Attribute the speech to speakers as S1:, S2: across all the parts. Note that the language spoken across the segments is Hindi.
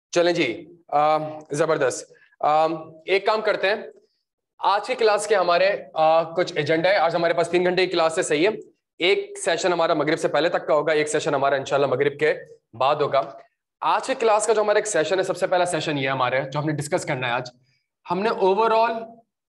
S1: चलें जी, जबरदस्त। एक काम करते हैं, आज की क्लास के हमारे कुछ एजेंडा है। आज हमारे पास 3 घंटे की क्लास है, सही है। एक सेशन हमारा मगरिब से पहले तक का होगा, एक सेशन हमारा इंशाल्लाह मगरिब के बाद होगा। आज की क्लास का जो हमारा एक सेशन है, सबसे पहला सेशन ये हमारे जो हमने डिस्कस करना है आज, हमने ओवरऑल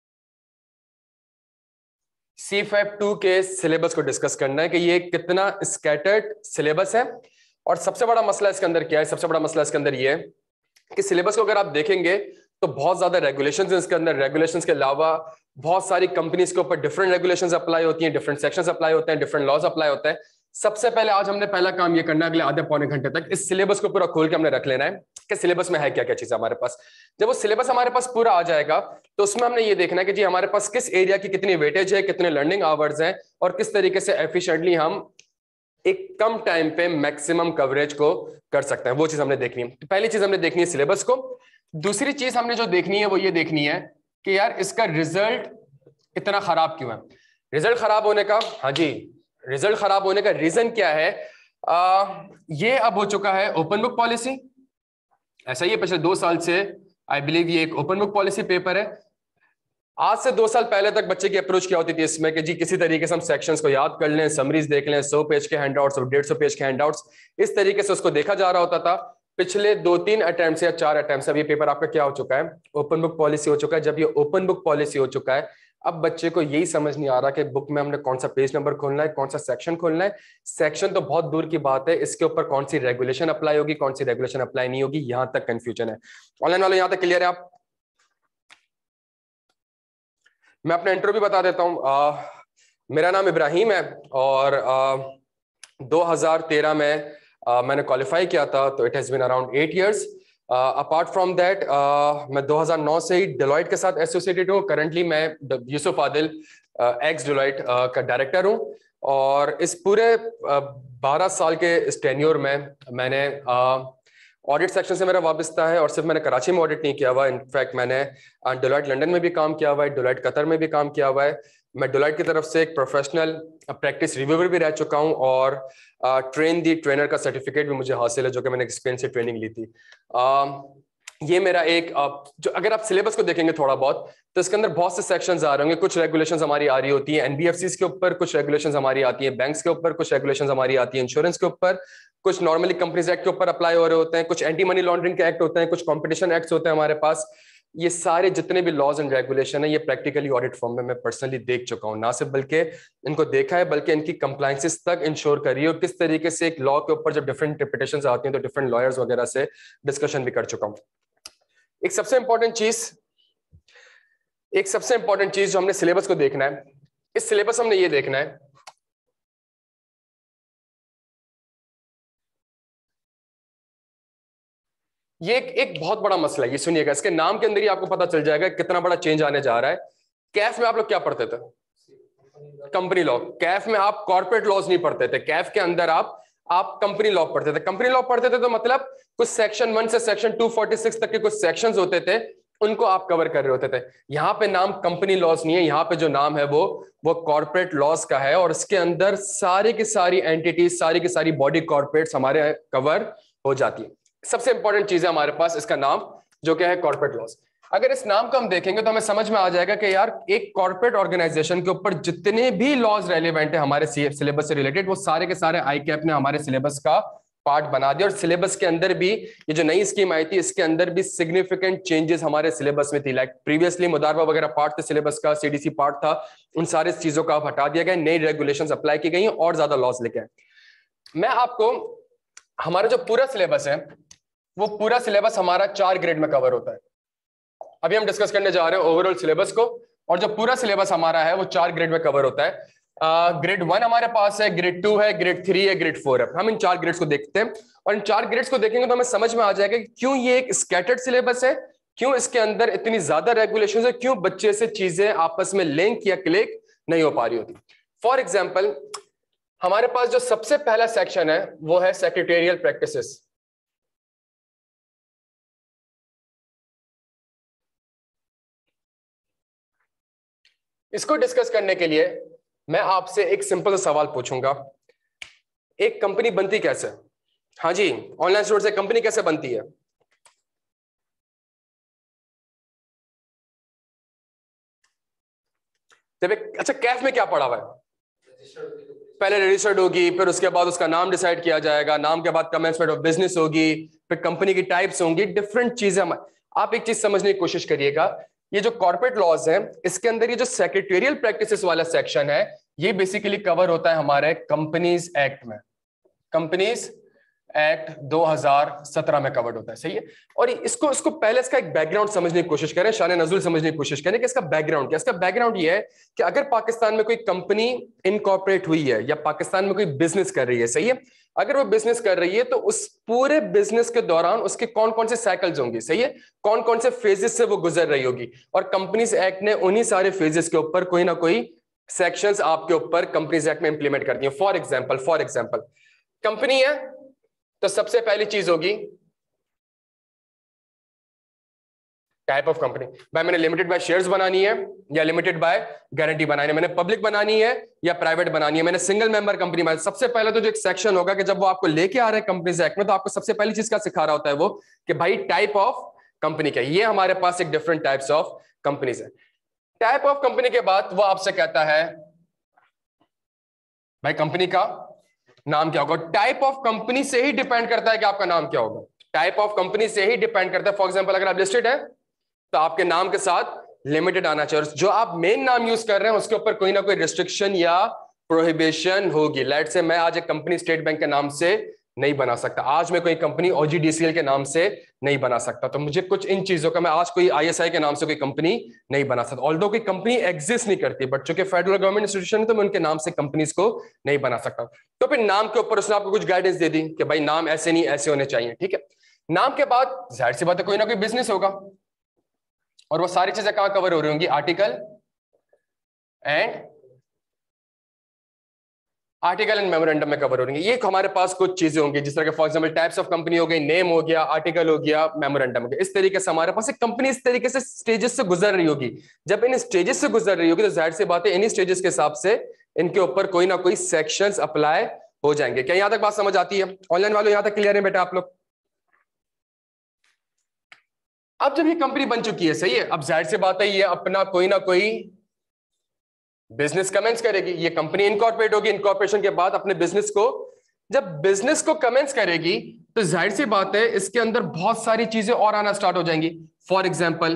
S1: C-FAP 2 के सिलेबस को डिस्कस करना है कि ये कितना स्कैटर्ड सिलेबस है। और सबसे बड़ा मसला इसके अंदर क्या है? सबसे बड़ा मसला इसके अंदर ये है कि सिलेबस को अगर आप देखेंगे तो बहुत ज्यादा रेगुलेशंस हैं इसके अंदर। रेगुलेशंस के अलावा बहुत सारी कंपनीज के ऊपर डिफरेंट रेगुलेशंस अप्लाई होती हैं, डिफरेंट सेक्शंस अप्लाई होते हैं, डिफरेंट लॉज अप्लाई होते हैं। सबसे पहले आज हमने पहला काम ये करना है, अगले आधे पौने घंटे तक इस सिलेबस को पूरा खोल के हमने रख लेना है कि सिलेबस में है क्या क्या चीज हमारे पास। जब वो सिलेबस हमारे पास पूरा आ जाएगा तो उसमें हमने ये देखना है कि जी हमारे पास किस एरिया की कितनी वेटेज है, कितने लर्निंग आवर्स हैं और किस तरीके से एफिशिएंटली हम एक कम टाइम पे मैक्सिमम कवरेज को कर सकते हैं। वो चीज हमने देखनी है। तो पहली चीज हमने देखनी है सिलेबस को। दूसरी चीज हमने जो देखनी है वो ये देखनी है कि यार इसका रिजल्ट इतना खराब क्यों है। रिजल्ट खराब होने का, हाँ जी, रिजल्ट खराब होने का रीजन क्या है? ये अब हो चुका है ओपन बुक पॉलिसी। ऐसा ही है, पिछले 2 साल से आई बिलीव ये एक ओपन बुक पॉलिसी पेपर है। आज से 2 साल पहले तक बच्चे की अप्रोच क्या होती थी इसमें कि जी किसी तरीके से हम सेक्शंस को याद कर लें, समरीज देख लें, 100 पेज के हैंडआउट्स और 150 पेज के हैंडआउट्स, इस तरीके से उसको देखा जा रहा होता था। पिछले 2-3 अटेम्प्ट या 4 अटेम्प्ट अब ये पेपर आपका क्या हो चुका है? ओपन बुक पॉलिसी हो चुका है। जब ये ओपन बुक पॉलिसी हो चुका है, अब बच्चे को यही समझ नहीं आ रहा कि बुक में हमने कौन सा पेज नंबर खोलना है, कौन सा सेक्शन खोलना है। सेक्शन तो बहुत दूर की बात है, इसके ऊपर कौन सी रेगुलेशन अप्लाई होगी, कौन सी रेगुलेशन अप्लाई नहीं होगी, यहां तक कंफ्यूजन है। ऑनलाइन वाले यहां तक क्लियर है? आप, मैं अपना इंट्रो भी बता देता हूं। मेरा नाम इब्राहिम है और 2013 में मैंने क्वालिफाई किया था, तो it has been around 8 years. Apart from that मैं 2009 से ही डेलॉयट के साथ एसोसिएटेड हूँ। करंटली मैं यूसुफ आदिल एक्स डेलॉयट का डायरेक्टर हूँ। और इस पूरे 12 साल के इस टेन्योर में मैंने ऑडिट सेक्शन से मेरा वाबस्ता है। और सिर्फ मैंने कराची में ऑडिट नहीं किया हुआ, इनफैक्ट मैंने डेलॉयट लंदन में भी काम किया हुआ है, डेलॉयट कतर में भी काम किया हुआ है। मैं डेलॉयट की तरफ से एक प्रोफेशनल प्रैक्टिस रिव्यूअर भी रह चुका हूं और ट्रेन दी ट्रेनर का सर्टिफिकेट भी मुझे हासिल है, जो कि मैंने एक्सपीरियंस से ट्रेनिंग ली थी। ये मेरा एक जो अगर आप सिलेबस को देखेंगे थोड़ा बहुत, तो इसके अंदर बहुत से सेक्शंस आ रहे होंगे। कुछ रेगुलेशंस हमारी आ रही होती है एनबीएफसीज के ऊपर, कुछ रेगुलेशंस हमारी आती है बैंक्स के ऊपर, कुछ रेगुलेशंस हमारी आती है इंश्योरेंस के ऊपर, कुछ नॉर्मली कंपनीज एक्ट के ऊपर अप्लाई हो रहे होते हैं, कुछ एंटी मनी लॉन्ड्रिंग के एक्ट होते हैं, कुछ कॉम्पिटिशन एक्ट होते हैं हमारे पास। ये सारे जितने भी लॉज एंड रेगुलेशन है, ये प्रैक्टिकली ऑडिट फॉर्म में मैं पर्सनली देख चुका हूँ। ना सिर्फ बल्कि इनको देखा है, बल्कि इनकी कंप्लायंसेस तक इंश्योर करी है। और किस तरीके से एक लॉ के ऊपर जब डिफरेंट इंटरप्रिटेशंस आती हैं तो डिफरेंट लॉयर्स वगैरह से डिस्कशन भी कर चुका हूँ। एक सबसे इंपॉर्टेंट चीज जो हमने सिलेबस को देखना है, इस सिलेबस हमने ये देखना है ये एक बहुत बड़ा मसला है। ये सुनिएगा, इसके नाम के अंदर ही आपको पता चल जाएगा कितना बड़ा चेंज आने जा रहा है। कैफ में आप लोग क्या पढ़ते थे? Company law. कैफ में आप कॉर्पोरेट लॉज नहीं पढ़ते थे, कैफ के अंदर आप कंपनी लॉ पढ़ते थे। कंपनी लॉ पढ़ते थे तो मतलब कुछ सेक्शन 1 से सेक्शन 246 तक के कुछ सेक्शंस होते थे, उनको आप कवर कर रहे होते थे। यहाँ पे नाम कंपनी लॉज नहीं है, यहाँ पे जो नाम है वो कॉर्पोरेट लॉज का है। और इसके अंदर सारी की सारी एंटिटीज, सारी की सारी बॉडी कॉर्पोरेट्स हमारे कवर हो जाती है। सबसे इंपॉर्टेंट चीज है हमारे पास इसका नाम, जो क्या है? Corporate laws. अगर इस नाम को हम देखेंगे तो हमें समझ में आ जाएगा कि यार एक कॉर्पोरेट ऑर्गेनाइजेशन के ऊपर जितने भी लॉज रेलेवेंट है हमारे सिलेबस से रिलेटेड, वो सारे के सारे ICAP ने हमारे सिलेबस का पार्ट बना दिया। और सिलेबस के अंदर भी ये जो नई स्कीम आई थी, इसके अंदर भी सिग्निफिकेंट चेंजेस हमारे सिलेबस में थी। लाइक प्रीवियसली मुदारबा वगैरह पार्ट थे सिलेबस का, CDC पार्ट था, उन सारे चीजों का हटा दिया गया, नई रेगुलेशंस अप्लाई की गई और ज्यादा लॉज लेके आए। मैं आपको हमारा जो पूरा सिलेबस है, वो पूरा सिलेबस हमारा 4 ग्रेड में कवर होता है। अभी हम डिस्कस करने जा रहे हैं ओवरऑल सिलेबस को, और जो पूरा सिलेबस हमारा है वो 4 ग्रेड में कवर होता है। ग्रेड 1 हमारे पास है, ग्रेड 2 है, ग्रेड 3 है, ग्रेड 4 है। हम इन 4 ग्रेड्स को देखते हैं और इन 4 ग्रेड्स को देखेंगे तो हमें समझ में आ जाएगा कि क्यों ये एक स्कैटर्ड सिलेबस है, क्यों इसके अंदर इतनी ज्यादा रेगुलेशंस है, क्यों बच्चे से चीजें आपस में लिंक या क्लिक नहीं हो पा रही होती। फॉर एग्जाम्पल, हमारे पास जो सबसे पहला सेक्शन है वो है सेक्रेटेरियल प्रैक्टिसेस। इसको डिस्कस करने के लिए मैं आपसे एक सिंपल सा सवाल पूछूंगा, एक कंपनी बनती कैसे? हाँ जी, ऑनलाइन स्टोर से कंपनी कैसे बनती है? जब एक अच्छा कैफ में क्या पड़ा हुआ है, पहले रजिस्टर्ड होगी, फिर उसके बाद उसका नाम डिसाइड किया जाएगा, नाम के बाद कमेंसमेंट ऑफ बिजनेस होगी, फिर कंपनी की टाइप्स होंगी, डिफरेंट चीजें। आप एक चीज समझने की कोशिश करिएगा, ये जो कॉर्पोरेट लॉज है इसके अंदर ये जो सेक्रेटेरियल प्रैक्टिसेस वाला सेक्शन है ये बेसिकली कवर होता है हमारे कंपनीज एक्ट में, कंपनीज एक्ट 2017 में कवर्ड होता है, सही है। और इसको पहले इसका एक बैकग्राउंड समझने की कोशिश करें, शान नजुल समझने की कोशिश करें कि इसका बैकग्राउंड क्या है। इसका बैकग्राउंड ये है कि अगर पाकिस्तान में कोई कंपनी इनकॉर्पोरेट हुई है या पाकिस्तान में कोई बिजनेस कर रही है, सही है, अगर वो बिजनेस कर रही है तो उस पूरे बिजनेस के दौरान उसके कौन कौन से साइकिल्स होंगे, सही है, कौन कौन से फेजेस से वो गुजर रही होगी, और कंपनीज एक्ट ने उन्हीं सारे फेजेस के ऊपर कोई ना कोई सेक्शंस आपके ऊपर कंपनीज एक्ट में इंप्लीमेंट कर दिए। फॉर एग्जांपल कंपनी है तो सबसे पहली चीज होगी टाइप ऑफ कंपनी। भाई मैंने लिमिटेड बाय शेयर्स बनानी है या लिमिटेड बाय गारंटी बनानी है, मैंने पब्लिक बनानी है या प्राइवेट बनानी है, मैंने सिंगल मेंबर कंपनी बनानी। सबसे पहले तो जो एक सेक्शन होगा कि जब वो आपको लेके आ रहे हैं कंपनीज एक्ट में तो आपको सबसे पहली चीज क्या सिखा रहा होता है वो कि भाई टाइप ऑफ कंपनी क्या है। ये हमारे पास एक डिफरेंट टाइप्स ऑफ कंपनीज है। टाइप ऑफ कंपनी के बाद वो आपसे कहता है भाई कंपनी का नाम क्या होगा। टाइप ऑफ कंपनी से ही डिपेंड करता है कि आपका नाम क्या होगा, टाइप ऑफ कंपनी से ही डिपेंड करता है। फॉर एग्जांपल अगर आप लिस्टेड है तो आपके नाम के साथ लिमिटेड आना चाहिए, और जो आप मेन नाम यूज कर रहे हैं उसके ऊपर कोई ना कोई रिस्ट्रिक्शन या प्रोहिबिशन होगी। लेट से मैं आज एक कंपनी स्टेट बैंक के नाम से नहीं बना सकता, आज मैं कोई कंपनी ओजीडीसीएल के नाम से नहीं बना सकता, तो मुझे कुछ इन चीजों का, मैं आज कोई आईएसआई के नाम से कोई कंपनी नहीं बना सकता। ऑल्दो कोई कंपनी एग्जिस्ट नहीं करती बट चूंकि फेडरल गवर्नमेंट इंस्टीट्यूशन है तो मैं उनके नाम से कंपनीज को नहीं बना सकता। तो फिर नाम के ऊपर उसने आपको कुछ गाइडेंस दे दी कि भाई नाम ऐसे नहीं ऐसे होने चाहिए, ठीक है। नाम के बाद जाहिर सी बात है कोई ना कोई बिजनेस होगा, और वो सारी चीजें कहां कवर हो रही होंगी, आर्टिकल एंड मेमोरेंडम में कवर हो रही है। ये हमारे पास कुछ चीजें होंगी जिस तरह के for example types of company हो गई, नेम हो गया, आर्टिकल हो गया, मेमोरेंडम हो गया। इस तरीके से हमारे पास एक कंपनी इस तरीके से स्टेजेस से गुजर रही होगी। जब इन स्टेजेस से गुजर रही होगी तो जाहिर सी बात है इन्हीं स्टेजेस के हिसाब से इनके ऊपर कोई ना कोई सेक्शंस अप्लाई हो जाएंगे। क्या यहां तक बात समझ आती है? ऑनलाइन वालों यहां तक क्लियर है बेटा आप लोग? अब जब ये कंपनी बन चुकी है, सही है, अब जाहिर सी बात है ये अपना कोई ना कोई बिजनेस कमेंस करेगी। ये कंपनी इनकॉर्पोरेट होगी, इनकॉर्पोरेशन के बाद अपने बिजनेस को, जब बिजनेस को कमेंस करेगी तो जाहिर सी बात है इसके अंदर बहुत सारी चीजें और आना स्टार्ट हो जाएंगी। फॉर एग्जांपल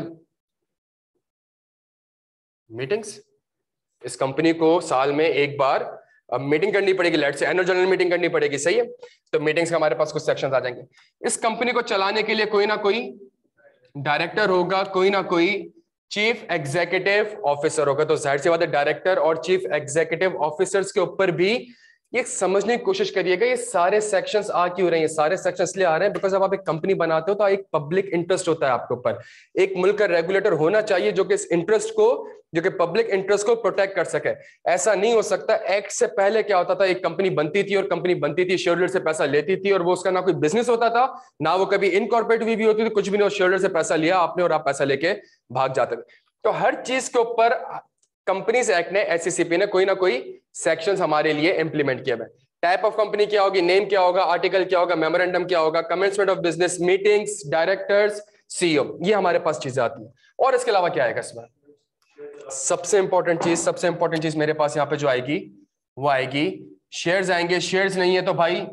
S1: मीटिंग्स, इस कंपनी को साल में एक बार मीटिंग करनी पड़ेगी, लेट से एनुअल जनरल मीटिंग करनी पड़ेगी, सही है, तो मीटिंग्स का हमारे पास कुछ सेक्शंस आ जाएंगे। इस कंपनी को चलाने के लिए कोई ना कोई डायरेक्टर होगा, कोई ना कोई चीफ एग्जीक्यूटिव ऑफिसर होगा, तो जाहिर सी बात है डायरेक्टर और चीफ एग्जीक्यूटिव ऑफिसर्स के ऊपर भी ये समझने की कोशिश करिएगा ये सारे सेक्शंस आ क्यों रहे हैं। सारे सेक्शंस इसलिए आ रहे हैं बिकॉज जब आप एक कंपनी बनाते हो तो एक पब्लिक इंटरेस्ट होता है आपके ऊपर। एक मुल्क का रेगुलेटर होना चाहिए जो कि इस इंटरेस्ट को, जो कि पब्लिक इंटरेस्ट को प्रोटेक्ट कर सके। ऐसा नहीं हो सकता, एक्ट से पहले क्या होता था, एक कंपनी बनती थी और कंपनी बनती थी, शेयर होल्डर से पैसा लेती थी और वो उसका ना कोई बिजनेस होता था ना वो कभी इनकॉर्पोरेट हुई भी होती थी, कुछ भी नहीं, शेयर होल्डर से पैसा लिया आपने और आप पैसा लेके भाग जाते थे। तो हर चीज के ऊपर कंपनीज एक्ट ने, एससीसीपी ने कोई ना कोई सेक्शंस हमारे लिए इंप्लीमेंट किया है। टाइप ऑफ कंपनी क्या होगी, नेम क्या होगा, आर्टिकल क्या होगा, मेमोरेंडम क्या होगा, commencement of business, meetings, directors, CEO, ये हमारे पास चीजें आती हैं। और इसके अलावा क्या आएगा इसमें? सबसे इंपॉर्टेंट चीज मेरे पास यहाँ पे जो आएगी वो आएगी शेयर्स आएंगे। शेयर्स नहीं है तो भाई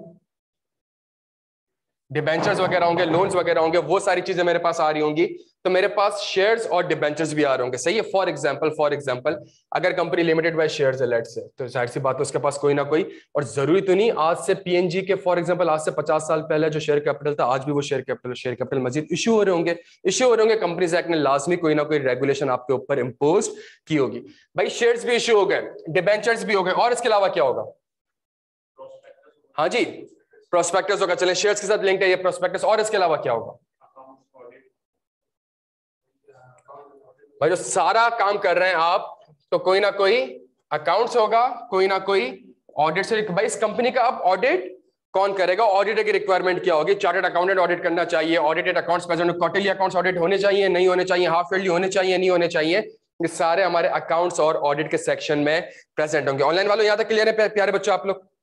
S1: डिबेंचर्स वगैरह होंगे, लोन्स वगैरह होंगे, वो सारी चीजें मेरे पास आ रही होंगी, तो मेरे पास शेयर्स और डिबेंचर्स भी आ रहे होंगे, सही है। फॉर एग्जांपल अगर कंपनी लिमिटेड बाय शेयर्स है लेट से, तो जाहिर सी बात है उसके पास कोई ना कोई, और जरूरी तो नहीं आज से पीएनजी के फॉर एग्जांपल आज से 50 साल पहले जो शेयर कैपिटल था आज भी वो शेयर कैपिटल मजीद इश्यू हो रहे होंगे। कंपनीज एक्ट ने लाजमी कोई ना कोई रेगुलेशन आपके ऊपर इंपोज की होगी। भाई शेयर्स भी इश्यू हो गए, डिबेंचर्स भी हो गए, और इसके अलावा क्या होगा? हाँ जी, प्रोस्पेक्टस होगा। चलें शेयर्स के साथ लिंक है ये प्रोस्पेक्टस, और इसके अलावा क्या होगा? भाई जो सारा काम कर रहे हैं आप तो कोई ना कोई अकाउंट्स होगा, कोई ना कोई ऑडिट से। भाई इस कंपनी का अब ऑडिट कौन करेगा? ऑडिटर की रिक्वायरमेंट क्या होगी? चार्टर्ड अकाउंटेंट ऑडिट करना चाहिए, audited accounts present, quarterly accounts audit होने चाहिए नहीं होने चाहिए, हाफ ईयरली होने चाहिए नहीं होने चाहिए, ये सारे हमारे अकाउंट्स और ऑडिट के सेक्शन में प्रेजेंट होंगे। ऑनलाइन वालों यहां तक क्लियर है प्यारे बच्चों आप लोग?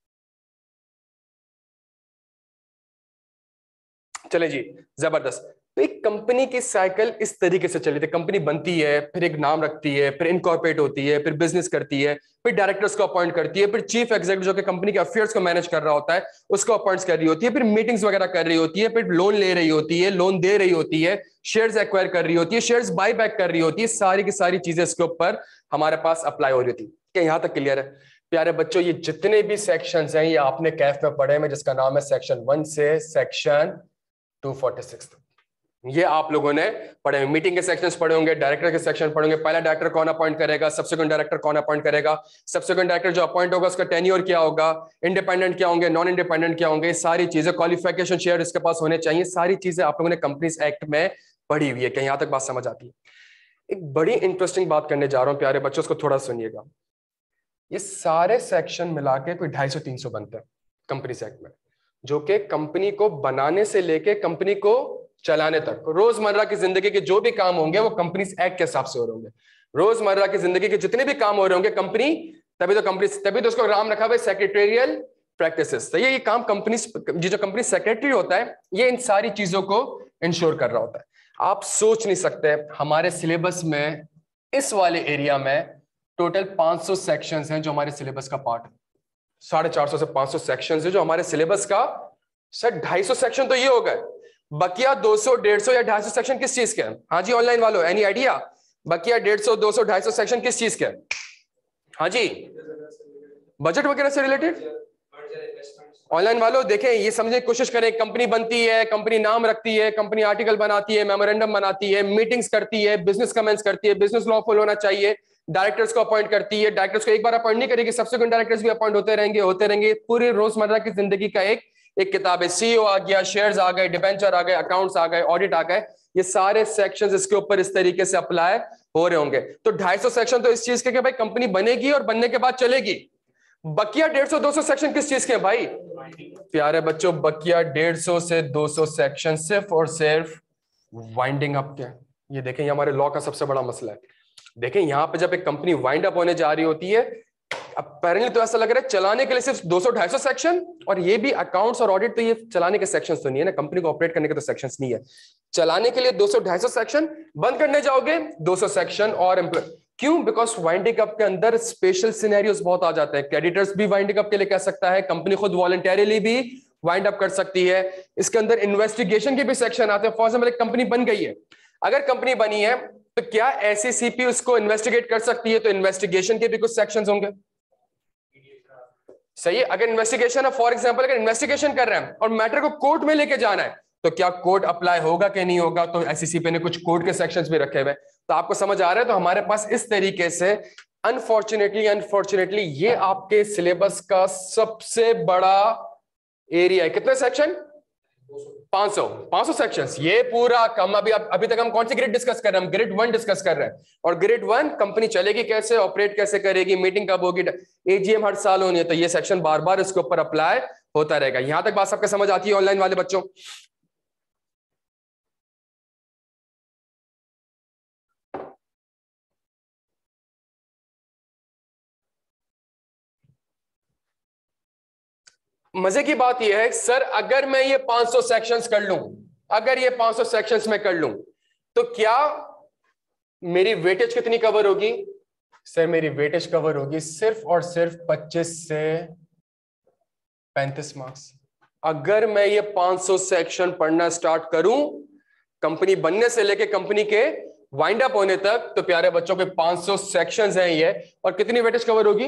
S1: चले जी, जबरदस्त। तो एक कंपनी की साइकिल इस तरीके से चली थी, कंपनी बनती है, फिर एक नाम रखती है, फिर इनकॉर्पोरेट होती है, फिर बिजनेस करती है, फिर डायरेक्टर्स को अपॉइंट करती है, फिर चीफ एग्जीक्यूटिव जो कि कंपनी के अफेयर्स को मैनेज कर रहा होता है उसको अपॉइंट कर रही होती है, फिर मीटिंग्स वगैरह कर रही होती है, फिर लोन ले रही होती है, लोन दे रही होती है, शेयर्स एक्वायर कर रही होती है, शेयर्स बाय बैक कर रही होती है, सारी की सारी चीजें इसके ऊपर हमारे पास अप्लाई हो रही थी। क्या यहां तक क्लियर है प्यारे बच्चों? ये जितने भी सेक्शंस हैं ये आपने कैफ में पढ़े में, जिसका नाम है सेक्शन 1 से सेक्शन 246 तक, ये आप लोगों ने पढ़े होंगे। मीटिंग के सेक्शंस पढ़े होंगे, डायरेक्टर के सेक्शन पढ़ेंगे, पहला डायरेक्टर कौन अपॉइंट करेगा, सब्सिक्वेंट डायरेक्टर कौन अपॉइंट करेगा, सब्सिक्वेंट डायरेक्टर जो अपॉइंट होगा उसका टेन्योर क्या होगा, इंडिपेंडेंट क्या होंगे, नॉन इंडिपेंडेंट क्या होंगे, सारी चीजें, क्वालिफिकेशन शेयर इसके पास होने चाहिए, सारी चीजें आप लोगों ने कंपनीज एक्ट में पढ़ी हुई है। क्या यहां तक बात समझ आती है? एक बड़ी इंटरेस्टिंग बात करने जा रहा हूं प्यारे बच्चों, उसको थोड़ा सुनिएगा। ये सारे सेक्शन मिला के कोई 250-300 बनते हैं कंपनीज एक्ट में, जो कि कंपनी को बनाने से लेके कंपनी को चलाने तक, रोजमर्रा की जिंदगी के जो भी काम होंगे वो कंपनीज एक्ट के हिसाब से हो रहे होंगे। रोजमर्रा की जिंदगी के जितने भी काम हो रहे होंगे कंपनी, तभी तो उसको नाम रखा हुआ है सेक्रेटेरियल प्रैक्टिसेस। तो ये काम कंपनी, जो कंपनी सेक्रेटरी होता है ये इन सारी चीजों को इंश्योर कर रहा होता है। आप सोच नहीं सकते हमारे सिलेबस में इस वाले एरिया में टोटल 500 सेक्शंस हैं जो हमारे सिलेबस का पार्ट है। 450 से 500 सेक्शंस है जो हमारे सिलेबस का। सर 250 सेक्शन तो ये हो गए, बकिया 200, 150 या 250 सेक्शन किस चीज के हैं? हाँ जी ऑनलाइन वालों, एनी आइडिया? बकिया 150, 200, 250 सेक्शन किस चीज के हैं? हाँ जी, बजट वगैरह से रिलेटेड। ऑनलाइन वालों देखें, ये समझने की कोशिश करें, कंपनी बनती है, कंपनी नाम रखती है, कंपनी आर्टिकल बनाती है, मेमोरेंडम बनाती है, मीटिंग्स करती है, बिजनेस कमेंस करती है, बिजनेस लॉ फॉलो होना चाहिए, डायरेक्टर्स को अपॉइंट करती है, डायरेक्टर्स को एक बार अपॉइंट नहीं करेगी, सब्सिक्वेंट डायरेक्टर्स भी अपॉइंट होते रहेंगे। पूरी रोजमर्रा की जिंदगी का एक किताब है। सीईओ आ गया, शेयर्स आ गए, डिबेंचर आ गए, अकाउंट्स आ गए, ऑडिट आ गए, ये सारे सेक्शंस इसके ऊपर इस तरीके से अप्लाई हो रहे होंगे। तो 250 सेक्शन तो इस चीज के भाई कंपनी बनेगी और बनने के बाद चलेगी। बकिया 150, 200 सेक्शन किस चीज के भाई? प्यारे बच्चों, बकिया 150 से 200 सेक्शन सिर्फ और सिर्फ वाइंडिंग अप के। ये देखें, ये हमारे लॉ का सबसे बड़ा मसला है। देखें यहां पे जब एक कंपनी वाइंड अप होने जा रही होती है, अपेरेंटली तो ऐसा लग रहा है चलाने के लिए सिर्फ 200-250 सेक्शन, और ये भी अकाउंट्स और ऑडिट, तो ये चलाने के सेक्शंस तो नहीं है ना, कंपनी को ऑपरेट करने के तो सेक्शंस नहीं है। चलाने के लिए 200-250 सेक्शन, बंद करने जाओगे 200 सेक्शन और एम्प्लॉय। क्यों? बिकॉज वाइंडिंग अप के अंदर स्पेशल सिनेरियोस बहुत आ जाते हैं। क्रेडिटर्स भी वाइंडिंग अप के लिए कह सकता है, कंपनी खुद वॉलंटरीली भी वाइंड अप कर सकती है। इसके अंदर इन्वेस्टिगेशन के भी सेक्शन आते हैं। फॉर एग्जांपल एक कंपनी बन गई है, अगर कंपनी बनी है तो क्या एससीसीपी उसको इन्वेस्टिगेट कर सकती है? तो इन्वेस्टिगेशन के भी कुछ सेक्शंस होंगे, सही है। अगर इन्वेस्टिगेशन है, फॉर एग्जांपल अगर इन्वेस्टिगेशन कर रहे हैं और मैटर को कोर्ट में लेके जाना है, तो क्या कोर्ट अप्लाई होगा कि नहीं होगा? तो एससीसीपी ने कुछ कोर्ट के सेक्शंस भी रखे हुए। तो आपको समझ आ रहा है? तो हमारे पास इस तरीके से अनफॉर्चुनेटली ये आपके सिलेबस का सबसे बड़ा एरिया है। कितने सेक्शन? 500 सेक्शंस। ये पूरा कम, अभी तक हम कौन सी ग्रेड डिस्कस कर रहे हैं? हम ग्रेड 1 डिस्कस कर रहे हैं। और ग्रेड 1 कंपनी चलेगी कैसे, ऑपरेट कैसे करेगी, मीटिंग कब होगी, एजीएम हर साल होनी है, तो ये सेक्शन बार बार इसके ऊपर अप्लाई होता रहेगा। यहां तक बात सबके समझ आती है ऑनलाइन वाले बच्चों? मजे की बात यह है सर, अगर मैं ये 500 सेक्शंस कर लूं, अगर ये 500 सेक्शंस में कर लूं, तो क्या मेरी वेटेज कितनी कवर होगी? सर मेरी वेटेज कवर होगी सिर्फ और सिर्फ 25 से 35 मार्क्स। अगर मैं ये 500 सेक्शन पढ़ना स्टार्ट करूं, कंपनी बनने से लेके कंपनी के वाइंड अप होने तक, तो प्यारे बच्चों के 500 सेक्शंस हैं ये, और कितनी वेटेज कवर होगी?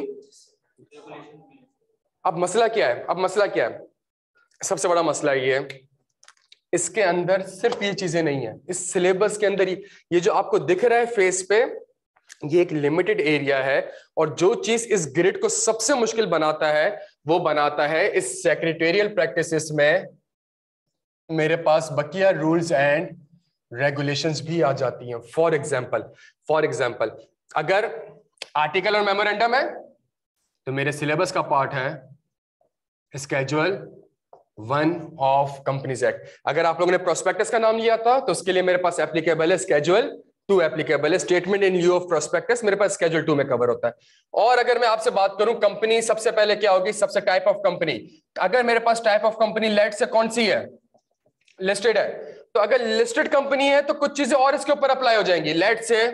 S1: अब मसला क्या है? सबसे बड़ा मसला ये है, इसके अंदर सिर्फ ये चीजें नहीं है, इस सिलेबस के अंदर ये जो आपको दिख रहा है फेस पे, ये एक लिमिटेड एरिया है। और जो चीज इस ग्रिड को सबसे मुश्किल बनाता है, वो बनाता है इस सेक्रेटेरियल प्रैक्टिसेस में मेरे पास बकिया रूल्स एंड रेगुलेशंस भी आ जाती हैं। फॉर एग्जाम्पल अगर आर्टिकल और मेमोरेंडम है, तो मेरे सिलेबस का पार्ट है स्केड्यूल 1 ऑफ कंपनीज एक्ट। अगर आप लोगों ने प्रोस्पेक्टस का नाम लिया था, तो उसके लिए मेरे पास एप्लीकेबल है स्केड्यूल 2, एप्लीकेबल है statement in lieu of prospectus, मेरे पास स्केड्यूल 2 में कवर होता है। और अगर मैं आपसे बात करूं कंपनी, सबसे पहले क्या होगी? सबसे टाइप ऑफ कंपनी, अगर मेरे पास type of company let's say कौन सी है, लिस्टेड है, तो अगर लिस्टेड कंपनी है तो कुछ चीजें और इसके ऊपर अप्लाई हो जाएंगी। लेट से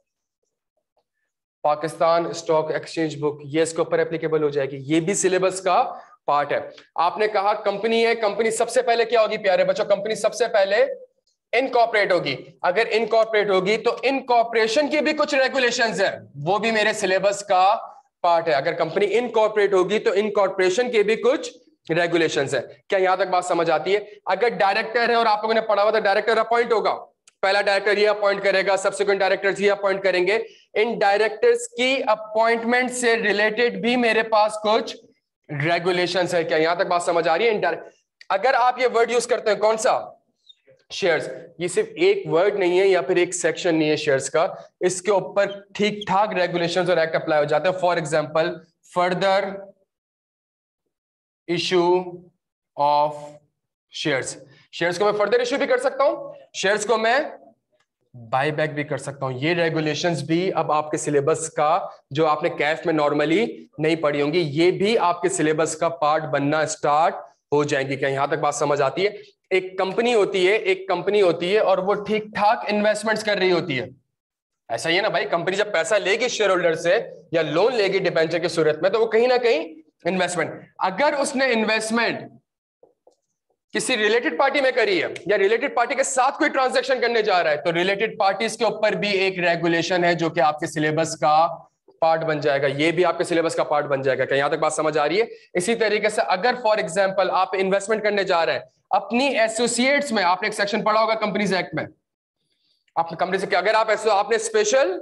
S1: पाकिस्तान स्टॉक एक्सचेंज बुक, ये इसके ऊपर एप्लीकेबल हो जाएगी, ये भी सिलेबस का पार्ट है। आपने कहा कंपनी है, कंपनी सबसे पहले क्या होगी प्यारे बच्चों? कंपनी सबसे पहले इनकॉर्पोरेट होगी। अगर इनकॉर्पोरेट होगी तो इनकॉर्पोरेशन की भी कुछ रेगुलेशंस है, वो भी मेरे सिलेबस का पार्ट है। अगर कंपनी इनकॉर्पोरेट होगी तो इनकॉर्पोरेशन के भी कुछ रेगुलेशंस है। क्या यहां तक बात समझ आती है? अगर डायरेक्टर है और आप लोगों ने पढ़ा हुआ था डायरेक्टर अपॉइंट होगा, पहला डायरेक्टर ये अपॉइंट करेगा, सब्सिक्वेंट डायरेक्टर्स ये अपॉइंट करेंगे। इन डायरेक्टर्स की अपॉइंटमेंट से रिलेटेड भी मेरे पास कुछ रेगुलेशंस है। क्या यहां तक बात समझ आ रही है? अगर आप ये वर्ड यूज करते हैं, कौन सा? शेयर्स। ये सिर्फ एक वर्ड नहीं है या फिर एक सेक्शन नहीं है शेयर्स का, इसके ऊपर ठीक ठाक रेगुलेशंस और एक्ट अप्लाई हो जाते हैं। For example, further issue of shares. Shares को मैं फर्दर इशू भी कर सकता हूं, शेयर्स को मैं बाय बैक भी कर सकता हूं। ये रेगुलेशंस भी अब आपके सिलेबस का, जो आपने कैफ में नॉर्मली नहीं पढ़ी होंगी, ये भी आपके सिलेबस का पार्ट बनना स्टार्ट हो जाएंगी। क्या यहां तक बात समझ आती है? एक कंपनी होती है, एक कंपनी होती है और वो ठीक ठाक इन्वेस्टमेंट्स कर रही होती है। ऐसा ही है ना भाई, कंपनी जब पैसा लेगी शेयर होल्डर से या लोन लेगी डिबेंचर की सूरत में, तो वो कहीं ना कहीं इन्वेस्टमेंट, अगर उसने इन्वेस्टमेंट किसी रिलेटेड पार्टी में करी है या रिलेटेड पार्टी के साथ कोई ट्रांजैक्शन करने जा रहा है, तो रिलेटेड पार्टीज के ऊपर भी एक रेगुलेशन है जो कि आपके सिलेबस का पार्ट बन जाएगा। ये भी आपके सिलेबस का पार्ट बन जाएगा। क्या यहां तक बात समझ आ रही है? इसी तरीके से अगर फॉर एग्जांपल आप इन्वेस्टमेंट करने जा रहे हैं अपनी एसोसिएट्स में, आपने एक सेक्शन पढ़ा होगा कंपनीज एक्ट में, आपने कंपनी से, अगर आपने स्पेशल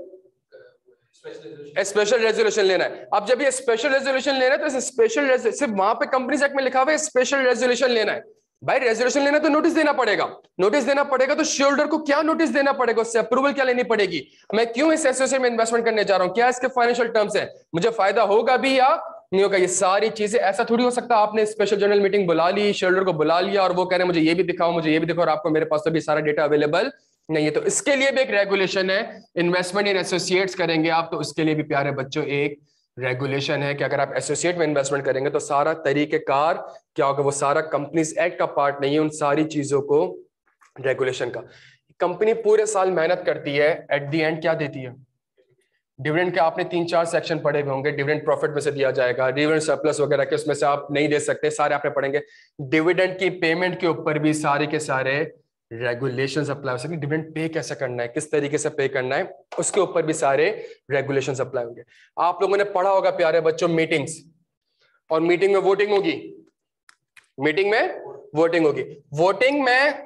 S1: रेजोल्यूशन लेना है, अब जब ये स्पेशल रेजोल्यूशन लेना है तो स्पेशल सिर्फ वहां पे कंपनीज एक्ट में लिखा हुआ है स्पेशल रेजोल्यूशन लेना है। भाई रेजोल्यूशन लेना तो नोटिस देना पड़ेगा, नोटिस देना पड़ेगा, तो शेयर होल्डर को क्या नोटिस देना पड़ेगा? उससे अप्रूवल क्या लेनी पड़ेगी? मैं क्यों इस एसोसिएट में इन्वेस्टमेंट करने जा रहा हूं, क्या इसके फाइनेंशियल टर्म्स है, मुझे फायदा होगा भी या नहीं होगा? ये सारी चीजें, ऐसा थोड़ी हो सकता आपने स्पेशल जनरल मीटिंग बुला ली, शेयर होल्डर को बुला लिया और वो कह रहे हैं मुझे ये भी दिखाओ, मुझे ये भी दिखाओ, और आपको मेरे पास तो भी सारा डेटा अवेलेबल नहीं है। तो इसके लिए भी एक रेगुलेशन है। इन्वेस्टमेंट इन एसोसिएट्स करेंगे आप, तो उसके लिए भी प्यारे बच्चों एक रेगुलेशन है कि अगर आप एसोसिएट में इन्वेस्टमेंट करेंगे तो सारा तरीकेकार क्या होगा, वो सारा कंपनीज एक्ट का पार्ट नहीं है। उन सारी चीजों को रेगुलेशन का, कंपनी पूरे साल मेहनत करती है, एट द एंड क्या देती है? डिविडेंड के आपने 3-4 सेक्शन पढ़े हुए होंगे। डिविडेंड प्रॉफिट में से दिया जाएगा, डिविडेंड सरप्लस वगैरह के उसमें से आप नहीं दे सकते, सारे आपने पढ़ेंगे। डिविडेंड की पेमेंट के ऊपर भी सारे के सारे रेगुलेशंस अप्लाई हो सके। डिविडेंड पे कैसे करना है, किस तरीके से पे करना है, उसके ऊपर भी सारे रेगुलेशंस अप्लाई होंगे। आप लोगों ने पढ़ा होगा प्यारे बच्चों मीटिंग्स, और मीटिंग में वोटिंग होगी, मीटिंग में वोटिंग होगी। वोटिंग में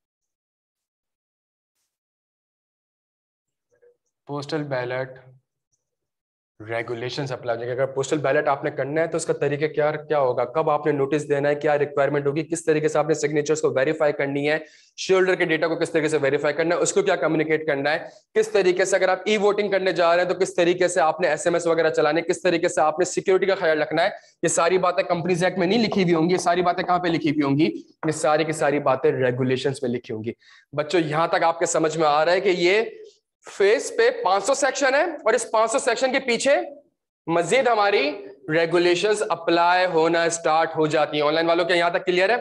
S1: पोस्टल बैलेट रेगुलेशंस अप्लाई हो जाएंगे। अगर पोस्टल बैलेट आपने करना है तो उसका तरीका क्या होगा, कब आपने नोटिस देना है, क्या रिक्वायरमेंट होगी, किस तरीके से आपने सिग्नेचर्स को वेरीफाई करनी है, शेयर होल्डर के डेटा को किस तरीके से वेरीफाई करना है, उसको क्या कम्युनिकेट करना है, किस तरीके से अगर आप ई वोटिंग करने जा रहे हैं तो किस तरीके से आपने एसएमएस वगैरह चलाने, किस तरीके से आपने सिक्योरिटी का ख्याल रखना है। ये सारी बातें कंपनीज एक्ट में नहीं लिखी हुई होंगी, ये सारी बातें कहां पे लिखी हुई होंगी? ये सारी की सारी बातें रेगुलेशंस में लिखी होंगी। बच्चों यहां तक आपके समझ में आ रहा है कि ये फेस पे 500 सेक्शन है और इस 500 सेक्शन के पीछे मजीद हमारी रेगुलेशंस अप्लाई होना स्टार्ट हो जाती है। ऑनलाइन वालों के यहां तक क्लियर है?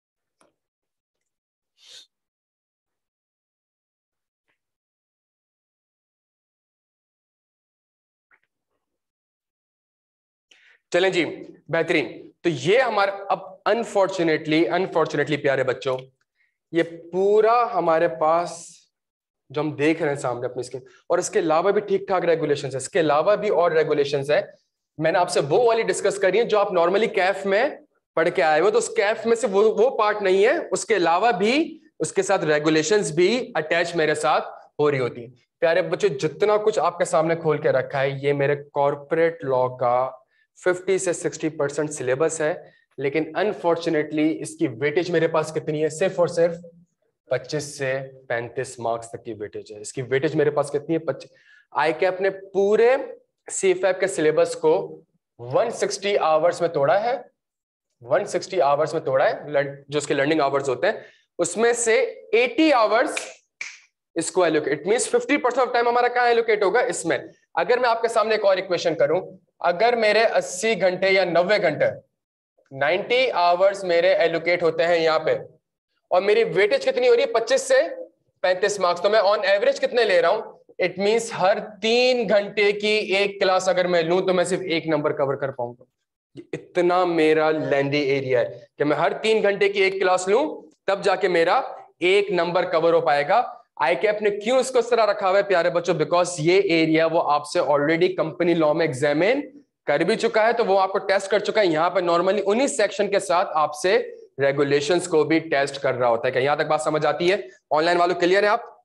S1: चलें जी, बेहतरीन। तो ये हमारा अब अनफॉर्चुनेटली प्यारे बच्चों, ये पूरा हमारे पास जो हम देख रहे हैं सामने अपनी स्क्रीन, और इसके अलावा भी ठीक ठाक रेगुलेशंस है, इसके अलावा भी और रेगुलेशंस है। मैंने आपसे वो वाली डिस्कस करी है जो आप नॉर्मली कैफ में पढ़ के आए हो, तो उस कैफ में से वो पार्ट नहीं है, उसके अलावा भी उसके साथ रेगुलेशंस भी अटैच मेरे साथ हो रही होती है। प्यारे बच्चों, जितना कुछ आपके सामने खोल के रखा है ये मेरे कॉर्पोरेट लॉ का 50 से 60% सिलेबस है, लेकिन अनफॉर्चुनेटली इसकी वेटेज मेरे पास कितनी है? सिर्फ और सिर्फ 25 से 35 मार्क्स तक की वेटेज है। इसकी वेटेज मेरे पास कितनी है? 25। आईकैप ने पूरे CFAP के सिलेबस को 160 आवर्स में तोड़ा है, 160 आवर्स में तोड़ा है, जो उसके लर्निंग आवर्स होते हैं उसमें से 80 आवर्स इसको allocate, it means 50% of time हमारा कहां एलोकेट होगा? इसमें। अगर मैं आपके सामने एक और इक्वेशन करूं, अगर मेरे 80 घंटे या 90 घंटे 90 आवर्स मेरे एलोकेट होते हैं यहाँ पे, और मेरी वेटेज कितनी हो रही है 25 से 35 मार्क्स, तो मैं ऑन एवरेज कितने ले रहा हूं? इट मींस हर 3 घंटे की एक क्लास अगर मैं लूं तो मैं सिर्फ 1 नंबर कवर कर पाऊंगा। इतना मेरा लेंदी एरिया है कि मैं हर 3 घंटे की एक क्लास लूं तब जाके मेरा 1 नंबर कवर हो पाएगा। आईकैप ने क्यों इसको इस तरह रखा हुआ है प्यारे बच्चों? बिकॉज ये एरिया वो आपसे ऑलरेडी कंपनी लॉ में एग्जामिन कर भी चुका है, तो वो आपको टेस्ट कर चुका है। यहां पर नॉर्मली उन्हीं सेक्शन के साथ आपसे रेगुलेशंस को भी टेस्ट कर रहा होता है। क्या यहां तक बात समझ आती है? ऑनलाइन वालों क्लियर है? आप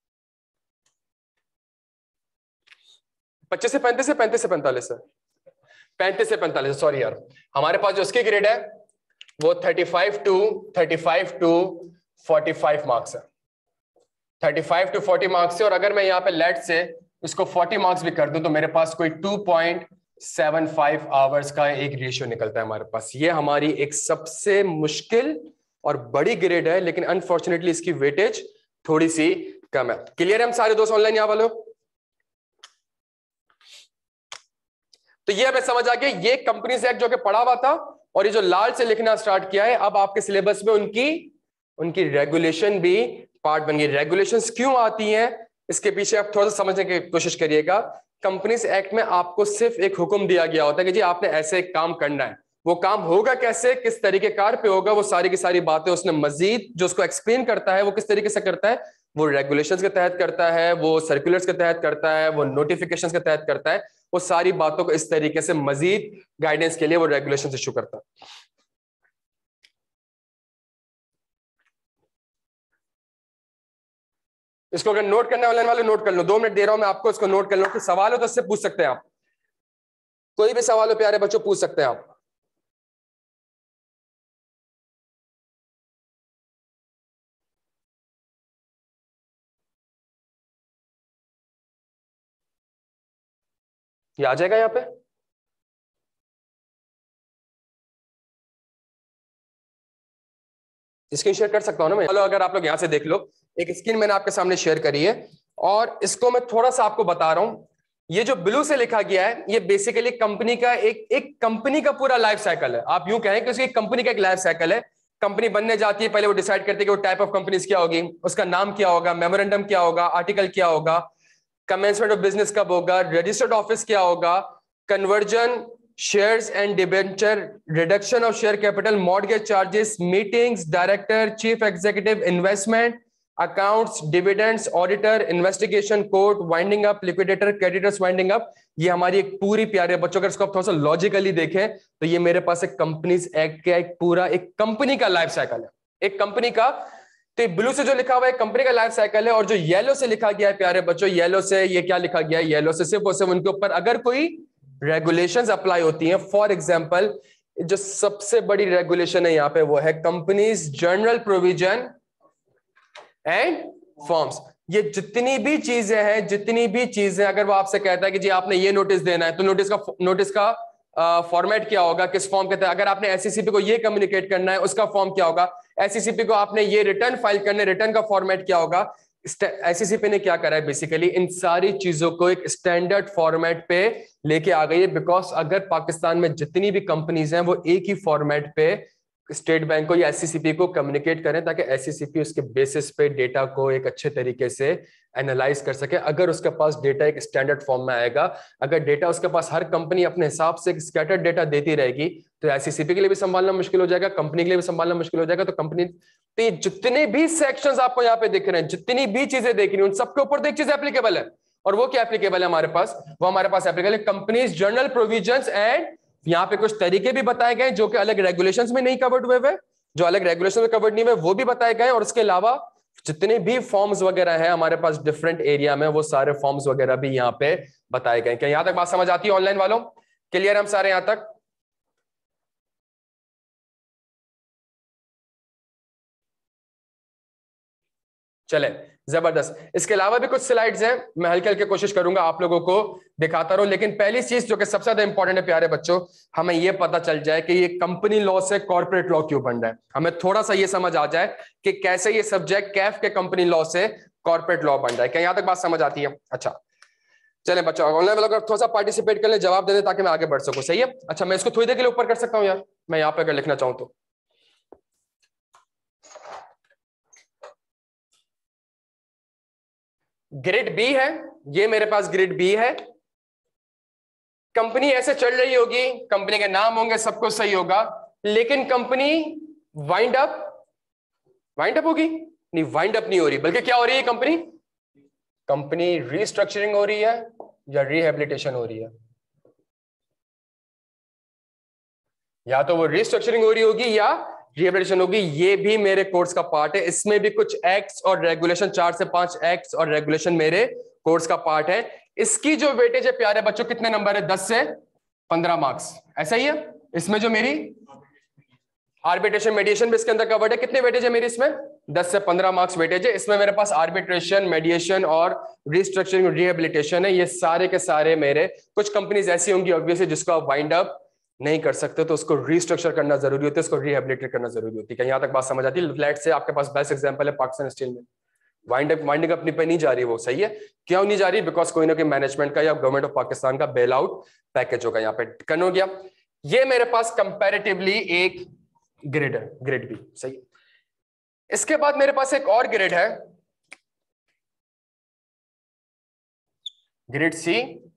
S1: 25 से 35 से 35 से 45 है, 35 से 45, सॉरी यार। हमारे पास जो उसकी ग्रेड है वो 35 टू 45 मार्क्स है, 35 टू 40 मार्क्स से। और अगर मैं यहाँ पे लेट से इसको 40 मार्क्स भी कर दूं तो मेरे पास कोई 2.75 आवर्स का एक रेशियो निकलता है हमारे पास। ये हमारी एक सबसे मुश्किल और बड़ी ग्रेड है, लेकिन अनफॉर्चुनेटली इसकी वेटेज थोड़ी सी कम है। क्लियर है हम सारे दोस्त ऑनलाइन यहाँ वालों? तो ये हमें समझ आ गया, ये कंपनीज एक्ट जो कि पढ़ा हुआ था और ये जो लाल से लिखना स्टार्ट किया है, अब आपके सिलेबस में उनकी रेगुलेशन भी पार्ट बन गई। रेगुलेशंस क्यों आती हैं इसके पीछे आप थोड़ा सा समझने की कोशिश करिएगा। कंपनीज एक्ट में आपको सिर्फ एक हुक्म दिया गया होता है कि जी आपने ऐसे एक काम करना है। वो काम होगा कैसे, किस तरीके कार पे होगा, वो सारी की सारी बातें उसने मजीद जो उसको एक्सप्लेन करता है वो किस तरीके से करता है, वो रेगुलेशंस के तहत करता है, वो सर्कुलर्स के तहत करता है, वो नोटिफिकेशंस के तहत करता है। वो सारी बातों को इस तरीके से मजीद गाइडेंस के लिए वो रेगुलेशंस इशू करता है। इसको अगर नोट करने वाले नोट कर लो, 2 मिनट दे रहा हूं मैं आपको, इसको नोट कर लो। कि सवाल हो तो इससे पूछ सकते हैं आप, कोई भी सवाल हो प्यारे बच्चों पूछ सकते हैं आप। ये आ जाएगा यहाँ पे? स्क्रीन शेयर कर सकता हूं ना मैं? चलो अगर आप लोग यहां से देख लो, एक स्क्रीन मैंने आपके सामने शेयर करी है और इसको मैं थोड़ा सा आपको बता रहा हूं। ये जो ब्लू से लिखा गया है ये बेसिकली कंपनी का एक कंपनी का पूरा लाइफ साइकिल है। आप यूं कहें कि उसकी कंपनी का एक लाइफ साइकिल है। कंपनी बनने जाती है, पहले वो डिसाइड करती है कि वो टाइप ऑफ कंपनीज क्या होगी, उसका नाम क्या होगा, मेमोरेंडम क्या होगा, आर्टिकल क्या होगा, कमेंसमेंट ऑफ बिजनेस कब होगा, रजिस्टर्ड ऑफिस क्या होगा, conversion, shares and debenture, reduction of share capital, mortgage charges, meetings, director, chief executive, investment, accounts, dividends, auditor, investigation, court, winding up, liquidator, creditors winding up. ये हमारी एक पूरी प्यारे बच्चों, अगर इसको आप थोड़ा सा लॉजिकली देखें तो ये मेरे पास एक कंपनीज एक्ट का एक पूरा एक कंपनी का लाइफ साइकिल है, एक कंपनी का। तो ब्लू से जो लिखा हुआ है कंपनी का लाइफ साइकिल है, और जो येलो से लिखा गया है प्यारे बच्चों, येलो से ये क्या लिखा गया है? येलो से सिर्फ और सिर्फ उनके ऊपर अगर कोई रेगुलेशंस अप्लाई होती हैं। फॉर एग्जांपल जो सबसे बड़ी रेगुलेशन है यहाँ पे वो है companies general provision and forms. ये जितनी भी चीजें अगर वो आपसे कहता है कि जी आपने ये नोटिस देना है, तो नोटिस का फॉर्मेट क्या होगा, किस फॉर्म के तहत। अगर आपने एससीसीपी को ये कम्युनिकेट करना है उसका फॉर्म क्या होगा, एससीसीपी को आपने ये रिटर्न फाइल करने, रिटर्न का फॉर्मेट क्या होगा। एससीसीपी ने क्या करा है बेसिकली, इन सारी चीजों को एक स्टैंडर्ड फॉर्मेट पे लेके आ गई है। बिकॉज अगर पाकिस्तान में जितनी भी कंपनीज हैं वो एक ही फॉर्मेट पे स्टेट बैंक को या एससीसीपी को कम्युनिकेट करें, ताकि एससीसीपी उसके बेसिस पे डेटा को एक अच्छे तरीके से एनालाइज कर सके। अगर उसके पास डेटा एक स्टैंडर्ड फॉर्म में आएगा, अगर डेटा उसके पास हर कंपनी अपने हिसाब से स्कैटर्ड डेटा देती रहेगी तो एससीसीपी के लिए भी संभालना मुश्किल हो जाएगा, कंपनी के लिए भी संभालना मुश्किल हो जाएगा। तो कंपनी, तो जितने भी सेक्शंस आपको यहाँ पे दिख रहे हैं, जितनी भी चीजें देख रही हैं, उन सबके ऊपर तो एक चीज एप्लीकेबल है। और वो क्या एप्लीकेबल है हमारे पास? वो हमारे पास एप्लीकेबल है कंपनीज जनरल प्रोविजंस एंड, यहाँ पे कुछ तरीके भी बताए गए जो कि अलग रेगुलेशंस में नहीं कवर्ड हुए हुए, जो अलग रेगुलेशन में कवर्ड नहीं हुए वो भी बताए गए। और उसके अलावा जितने भी फॉर्म्स वगैरह हैं हमारे पास डिफरेंट एरिया में, वो सारे फॉर्म्स वगैरह भी यहाँ पे बताए गए। क्या यहां तक बात समझ आती है ऑनलाइन वालों? क्लियर हम सारे यहां तक? चले, जबरदस्त। इसके अलावा भी कुछ स्लाइड्स हैं, मैं हल्के हल्के कोशिश करूंगा आप लोगों को दिखाता रहूं। लेकिन पहली चीज जो कि सबसे ज्यादा इंपॉर्टेंट है प्यारे बच्चों, हमें यह पता चल जाए कि ये कंपनी लॉ से कॉर्पोरेट लॉ क्यों बन रहा है। हमें थोड़ा सा ये समझ आ जाए कि कैसे ये सब्जेक्ट कैफ के कंपनी लॉ से कॉर्पोरेट लॉ बन रहा है। क्या यहां तक बात समझ आती है? अच्छा चले बच्चों, ऑनलाइन वालों थोड़ा सा पार्टिसिपेट कर ले, जवाब दे दे ताकि मैं आगे बढ़ सकूं। सही है? अच्छा मैं इसको थोड़ी देर के लिए ऊपर कर सकता हूं यार, मैं यहाँ पे अगर लिखना चाहूं तो। ग्रिड बी है, ये मेरे पास ग्रिड बी है। कंपनी ऐसे चल रही होगी, कंपनी के नाम होंगे, सब कुछ सही होगा, लेकिन कंपनी वाइंड अप होगी नहीं, वाइंड अप नहीं हो रही, बल्कि क्या हो रही है, कंपनी रीस्ट्रक्चरिंग हो रही है या रिहेबिलिटेशन हो रही है। या तो वो रीस्ट्रक्चरिंग हो रही होगी या रिहेबिलिटेशन होगी। ये भी मेरे कोर्स का पार्ट है, इसमें भी कुछ एक्ट्स और रेगुलेशन, 4 से 5 एक्ट्स और रेगुलेशन मेरे कोर्स का पार्ट है। इसकी जो वेटेज है प्यारे बच्चों, कितने नंबर है, 10 से 15 मार्क्स, ऐसा ही है। इसमें जो मेरी आर्बिट्रेशन मेडिएशन भी इसके अंदर कवर्ड है, कितने वेटेज है मेरी इसमें, 10 से 15 मार्क्स वेटेज है। इसमें मेरे पास आर्बिट्रेशन, मेडिएशन और रिस्ट्रक्चरिंग, रिहेबिलिटेशन है। ये सारे के सारे मेरे, कुछ कंपनीज ऐसी होंगी ऑब्वियसली जिसको आप वाइंड अप नहीं कर सकते, तो उसको रिस्ट्रक्चर करना जरूरी होता है, उसको रिहेबिलिटेट करना जरूरी होती है। यहां तक बात समझ आती है। फ्लैट से आपके पास बेस्ट एग्जांपल है पाकिस्तान स्टील में, वाइंडिंग अपनी पे नहीं जा रही, वो सही है। क्यों नहीं जा रही, बिकॉज कोई ना कोई मैनेजमेंट का या गवर्नमेंट ऑफ पाकिस्तान का बेल आउट पैकेज होगा, यहाँ पे कन हो गया। ये मेरे पास कंपैरेटिवली एक ग्रिड है, ग्रिड बी, सही। इसके बाद मेरे पास एक और ग्रिड है, ग्रिड सी,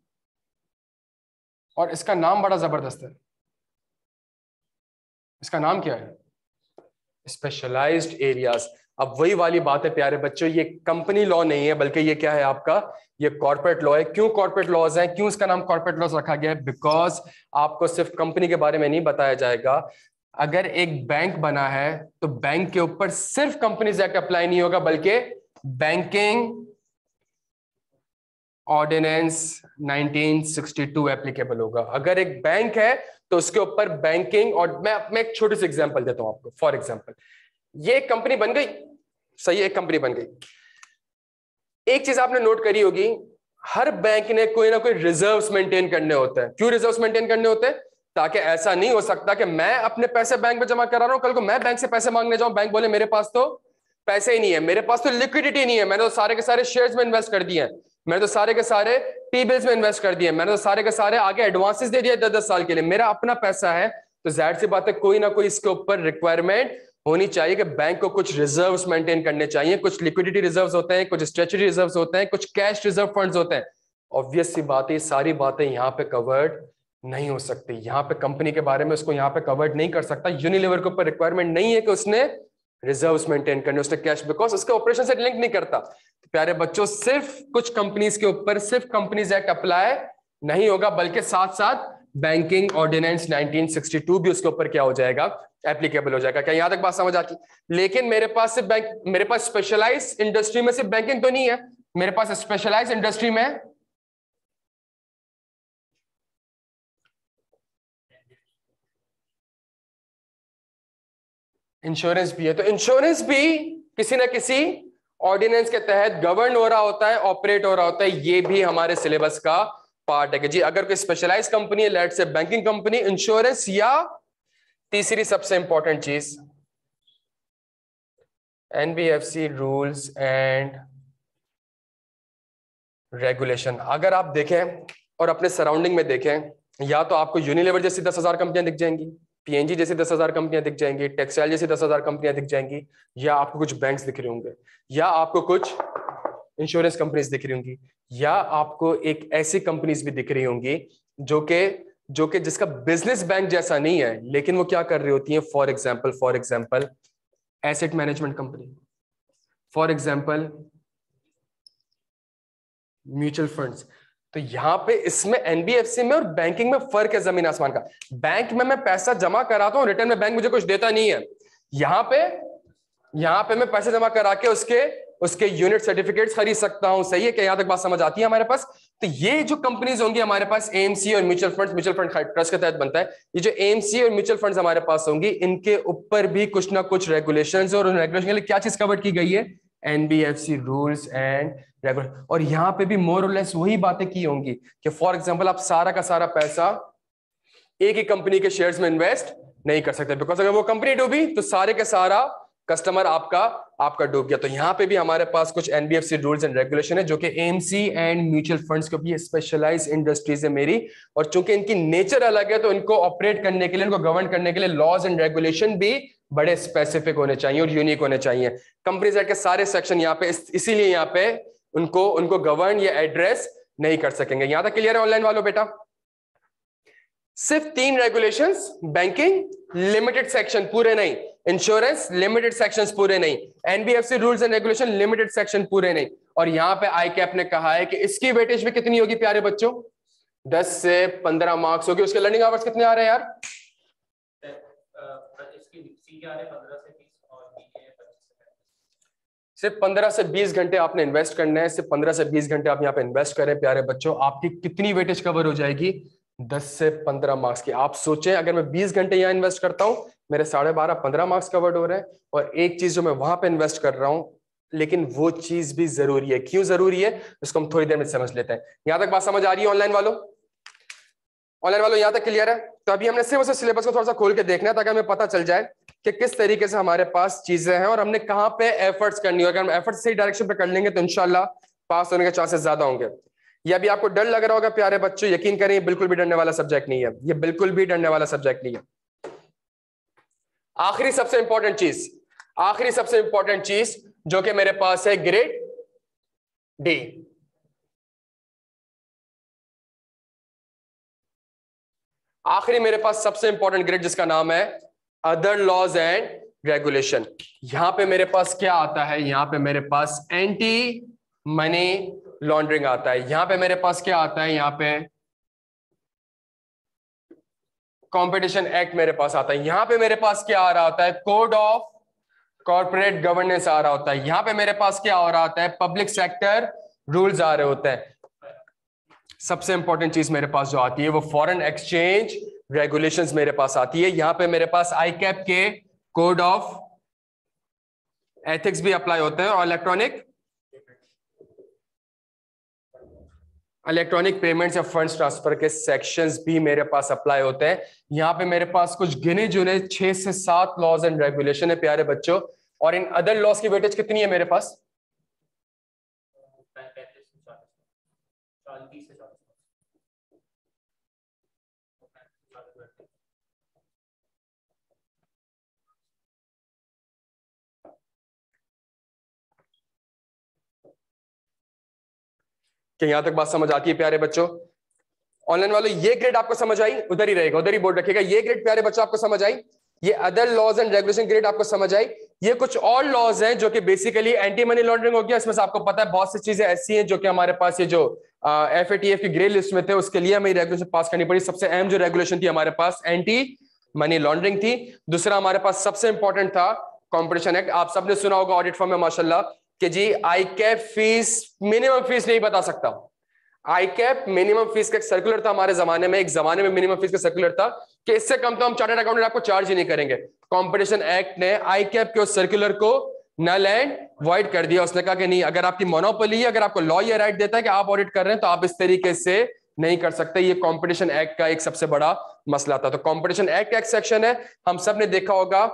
S1: और इसका नाम बड़ा जबरदस्त है। इसका नाम क्या है, स्पेशलाइज्ड एरियाज। अब वही वाली बात है प्यारे बच्चों, ये कंपनी लॉ नहीं है, बल्कि ये क्या है आपका, ये कॉर्पोरेट लॉ है। क्यों कॉर्पोरेट लॉज है, क्यों इसका नाम कॉर्पोरेट लॉज रखा गया है, बिकॉज आपको सिर्फ कंपनी के बारे में नहीं बताया जाएगा। अगर एक बैंक बना है तो बैंक के ऊपर सिर्फ कंपनीज एक्ट अप्लाई नहीं होगा, बल्कि बैंकिंग ऑर्डिनेंस 1962 एप्लीकेबल होगा। अगर एक बैंक है तो उसके ऊपर बैंकिंग, और मैं एक छोटी सी एग्जांपल देता हूं आपको। फॉर एग्जांपल, ये एक कंपनी बन गई, सही, एक कंपनी बन गई। एक चीज आपने नोट करी होगी, हर बैंक ने कोई ना कोई रिजर्व्स मेंटेन करने होते हैं। क्यों रिजर्व्स मेंटेन करने होते हैं, ताकि ऐसा नहीं हो सकता कि मैं अपने पैसे बैंक में जमा करा रहा हूं, कल को मैं बैंक से पैसे मांगने जाऊं, बैंक बोले मेरे पास तो पैसे ही नहीं है, मेरे पास तो लिक्विडिटी नहीं है, मैंने तो सारे के सारे शेयर्स में इन्वेस्ट कर दिए हैं, मैंने तो सारे के सारे टी बिल्स में इन्वेस्ट कर दिए, मैंने तो सारे के सारे आगे एडवांसेस दे दिए 10-10 साल के लिए, मेरा अपना पैसा है। तो जाहिर सी बात है कोई ना कोई इसके ऊपर रिक्वायरमेंट होनी चाहिए कि बैंक को कुछ रिजर्व्स मेंटेन करने चाहिए। कुछ लिक्विडिटी रिजर्व्स होते हैं, कुछ स्ट्रेचरी रिजर्व्स होते हैं, कुछ कैश रिजर्व फंड्स होते हैं। ऑब्वियस सी बात है, सारी बातें यहाँ पे कवर्ड नहीं हो सकती। यहाँ पे कंपनी के बारे में उसको यहाँ पे कवर्ड नहीं कर सकता। यूनिलीवर के ऊपर रिक्वायरमेंट नहीं है कि उसने रिजर्व्स मेंटेन करने, उसने कैश, बिकॉज उसके ऑपरेशन से लिंक नहीं करता। तो प्यारे बच्चों, सिर्फ कुछ कंपनीज के ऊपर सिर्फ कंपनीज एक्ट अप्लाई नहीं होगा, बल्कि साथ साथ बैंकिंग ऑर्डिनेंस 1962 भी उसके ऊपर क्या हो जाएगा, एप्लीकेबल हो जाएगा। क्या यहां तक बात समझ आती? लेकिन मेरे पास सिर्फ बैंक, मेरे पास स्पेशलाइज्ड इंडस्ट्री में सिर्फ बैंकिंग तो नहीं है, मेरे पास स्पेशलाइज्ड इंडस्ट्री में इंश्योरेंस भी है। तो इंश्योरेंस भी किसी ना किसी ऑर्डिनेंस के तहत गवर्न हो रहा होता है, ऑपरेट हो रहा होता है। ये भी हमारे सिलेबस का पार्ट है कि जी अगर कोई स्पेशलाइज्ड कंपनी है, लेट से बैंकिंग कंपनी, इंश्योरेंस, या तीसरी सबसे इंपॉर्टेंट चीज एनबीएफसी रूल्स एंड रेगुलेशन। अगर आप देखें और अपने सराउंडिंग में देखें, या तो आपको यूनिलीवर जैसी 10,000 कंपनियां दिख जाएंगी, पीएनजी जैसी 10,000 कंपनियां दिख जाएंगी, टेक्सटाइल जैसी 10,000 कंपनियां दिख जाएंगी, या आपको कुछ बैंक्स दिख रहे होंगे, या आपको कुछ इंश्योरेंस कंपनीज दिख रही होंगी, या आपको एक ऐसी कंपनीज भी दिख रही होंगी जो कि जिसका बिजनेस बैंक जैसा नहीं है, लेकिन वो क्या कर रही होती है, for example asset management company, for example mutual funds. तो यहां पे इसमें एनबीएफसी में और बैंकिंग में फर्क है जमीन आसमान का। बैंक में मैं पैसा जमा कराता हूं, रिटर्न में बैंक मुझे कुछ देता नहीं है। यहां पे मैं पैसे जमा करा के उसके यूनिट सर्टिफिकेट्स खरीद सकता हूं। सही है क्या? यहां तक बात समझ आती है हमारे पास? तो ये जो कंपनीज होंगी हमारे पास, एएमसी और म्यूचुअल फंड ट्रस्ट के तहत बनता है, ये जो एएमसी और म्यूचुअल फंड्स हमारे पास होंगी, इनके ऊपर भी कुछ ना कुछ रेगुलेशंस, और उन रेगुलेशन के लिए क्या चीज कवर की गई है, एनबीएफसी रूल्स एंड रेगुलेशन। और यहां पे भी मोर और लेस वही बातें की होंगी कि फॉर एग्जांपल आप सारा का सारा पैसा एक ही कंपनी के शेयर्स में इन्वेस्ट नहीं कर सकते, बिकॉज अगर वो कंपनी डूबी तो सारे के सारा कस्टमर आपका डूब गया। तो यहां पे भी हमारे पास कुछ एनबीएफसी रूल्स एंड रेगुलेशन है, जो कि एएमसी एंड म्यूचुअल फंड्स के भी स्पेशलाइज्ड इंडस्ट्रीज है मेरी, और चूंकि इनकी नेचर अलग है तो इनको ऑपरेट करने के लिए, इनको गवर्न करने के लिए लॉज एंड रेगुलेशन भी बड़े स्पेसिफिक होने चाहिए और यूनिक होने चाहिए। कंपनीज एक्ट के सारे सेक्शन यहाँ पे, इसीलिए यहाँ पे उनको उनको गवर्न या एड्रेस नहीं कर सकेंगे। यहां तक क्लियर है ऑनलाइन वालों बेटा? सिर्फ 3 रेगुलेशंस, बैंकिंग लिमिटेड सेक्शन पूरे नहीं, इंश्योरेंस लिमिटेड सेक्शंस पूरे नहीं, NBFC rules and regulation limited section पूरे नहीं। और यहां पे आई कैप ने कहा है कि इसकी वेटेज भी कितनी होगी प्यारे बच्चों? 10 से 15 मार्क्स होगी। उसके लर्निंग आवर्स कितने आ रहे हैं यार? सिर्फ 15 से 20 घंटे आपने इन्वेस्ट करना है। सिर्फ 15 से 20 घंटे आप यहाँ पे इन्वेस्ट करें प्यारे बच्चों, आपकी कितनी वेटेज कवर हो जाएगी? 10 से 15 मार्क्स की। आप सोचें अगर मैं 20 घंटे यहाँ इन्वेस्ट करता हूं, मेरे 12.5 15 मार्क्स कवर्ड हो रहे हैं। और एक चीज जो मैं वहां पे इन्वेस्ट कर रहा हूं, लेकिन वो चीज भी जरूरी है। क्यों जरूरी है इसको हम थोड़ी देर में समझ लेते हैं। यहां तक बात समझ आ रही है ऑनलाइन वालों? ऑनलाइन वालों यहां तक क्लियर है? तो अभी हमने सिर्फ सिलेबस को थोड़ा सा खोल के देखना है ताकि हमें पता चल जाए कि किस तरीके से हमारे पास चीजें हैं और हमने कहां पे एफर्ट्स करनी है। अगर हम एफर्ट्स सही डायरेक्शन पे कर लेंगे तो इंशाल्लाह पास होने के चांसेस ज्यादा होंगे। ये अभी आपको डर लग रहा होगा प्यारे बच्चों, यकीन करें ये बिल्कुल भी डरने वाला सब्जेक्ट नहीं है। ये बिल्कुल भी डरने वाला सब्जेक्ट नहीं है। आखिरी सबसे इंपॉर्टेंट चीज, आखिरी सबसे इंपॉर्टेंट चीज जो कि मेरे पास है ग्रेड डी। आखिरी मेरे पास सबसे इंपॉर्टेंट ग्रेड जिसका नाम है अदर लॉज एंड रेगुलेशन। यहां पे मेरे पास क्या आता है? यहां पे मेरे पास एंटी मनी लॉन्ड्रिंग आता है। यहां पे मेरे पास क्या आता है? यहां पे कंपटीशन एक्ट मेरे पास आता है। यहां पे मेरे पास क्या आ रहा होता है? कोड ऑफ कॉर्पोरेट गवर्नेंस आ रहा होता है। यहां पे मेरे पास क्या हो रहा होता है? पब्लिक सेक्टर रूल्स आ रहे होते हैं। सबसे इंपॉर्टेंट चीज मेरे पास जो आती है वो फॉरेन एक्सचेंज रेगुलेशंस मेरे पास आती है। यहां पे मेरे पास आई कैप के कोड ऑफ एथिक्स भी अप्लाई होते हैं और इलेक्ट्रॉनिक पेमेंट्स या फंड्स ट्रांसफर के सेक्शंस भी मेरे पास अप्लाई होते हैं। यहां पे मेरे पास कुछ गिने चुने 6 से 7 लॉज एंड रेगुलेशन है प्यारे बच्चों। और इन अदर लॉज की वेटेज कितनी है मेरे पास? 30 से 40। क्या यहां तक बात समझ आती है प्यारे बच्चों? ऑनलाइन वालों ये ग्रेड आपको समझ आई? उधर ही रहेगा, उधर ही बोर्ड रखेगा। ये ग्रेड प्यारे बच्चों आपको समझ आई? ये other laws and regulation grade आपको समझ आई? ये कुछ और लॉज हैं जो कि बेसिकली एंटी मनी लॉन्ड्रिंग हो गया। इसमें से आपको पता है बहुत सी चीजें ऐसी हैं जो कि हमारे पास ये जो FATF की ग्रे लिस्ट में थे उसके लिए हमें रेगुलेशन पास करनी पड़ी। सबसे अहम जो रेगुलेशन थी हमारे पास एंटी मनी लॉन्ड्रिंग थी। दूसरा हमारे पास सबसे इंपॉर्टेंट था कॉम्पिटिशन एक्ट। आप सबने सुना होगा ऑडिट फॉर्म में माशाल्लाह कि जी ICAP fees minimum fees नहीं बता सकता। आई कैप मिनिमम फीस का एक सर्कुलर था हमारे जमाने में। एक जमाने में मिनिमम फीस का सर्कुलर था कि इससे कम तो हम चार्टर्ड अकाउंटेंट आपको चार्ज ही नहीं करेंगे। कॉम्पिटिशन एक्ट ने आई कैप के उस सर्कुलर को नल एंड वॉइड कर दिया। उसने कहा कि नहीं, अगर आपकी मोनोपोली है, अगर आपको लॉ ये राइट देता है कि आप ऑडिट कर रहे हैं तो आप इस तरीके से नहीं कर सकते। ये कॉम्पिटिशन एक्ट का एक सबसे बड़ा मसला था। तो कॉम्पिटिशन एक्ट का एक सेक्शन है, हम सब ने देखा होगा।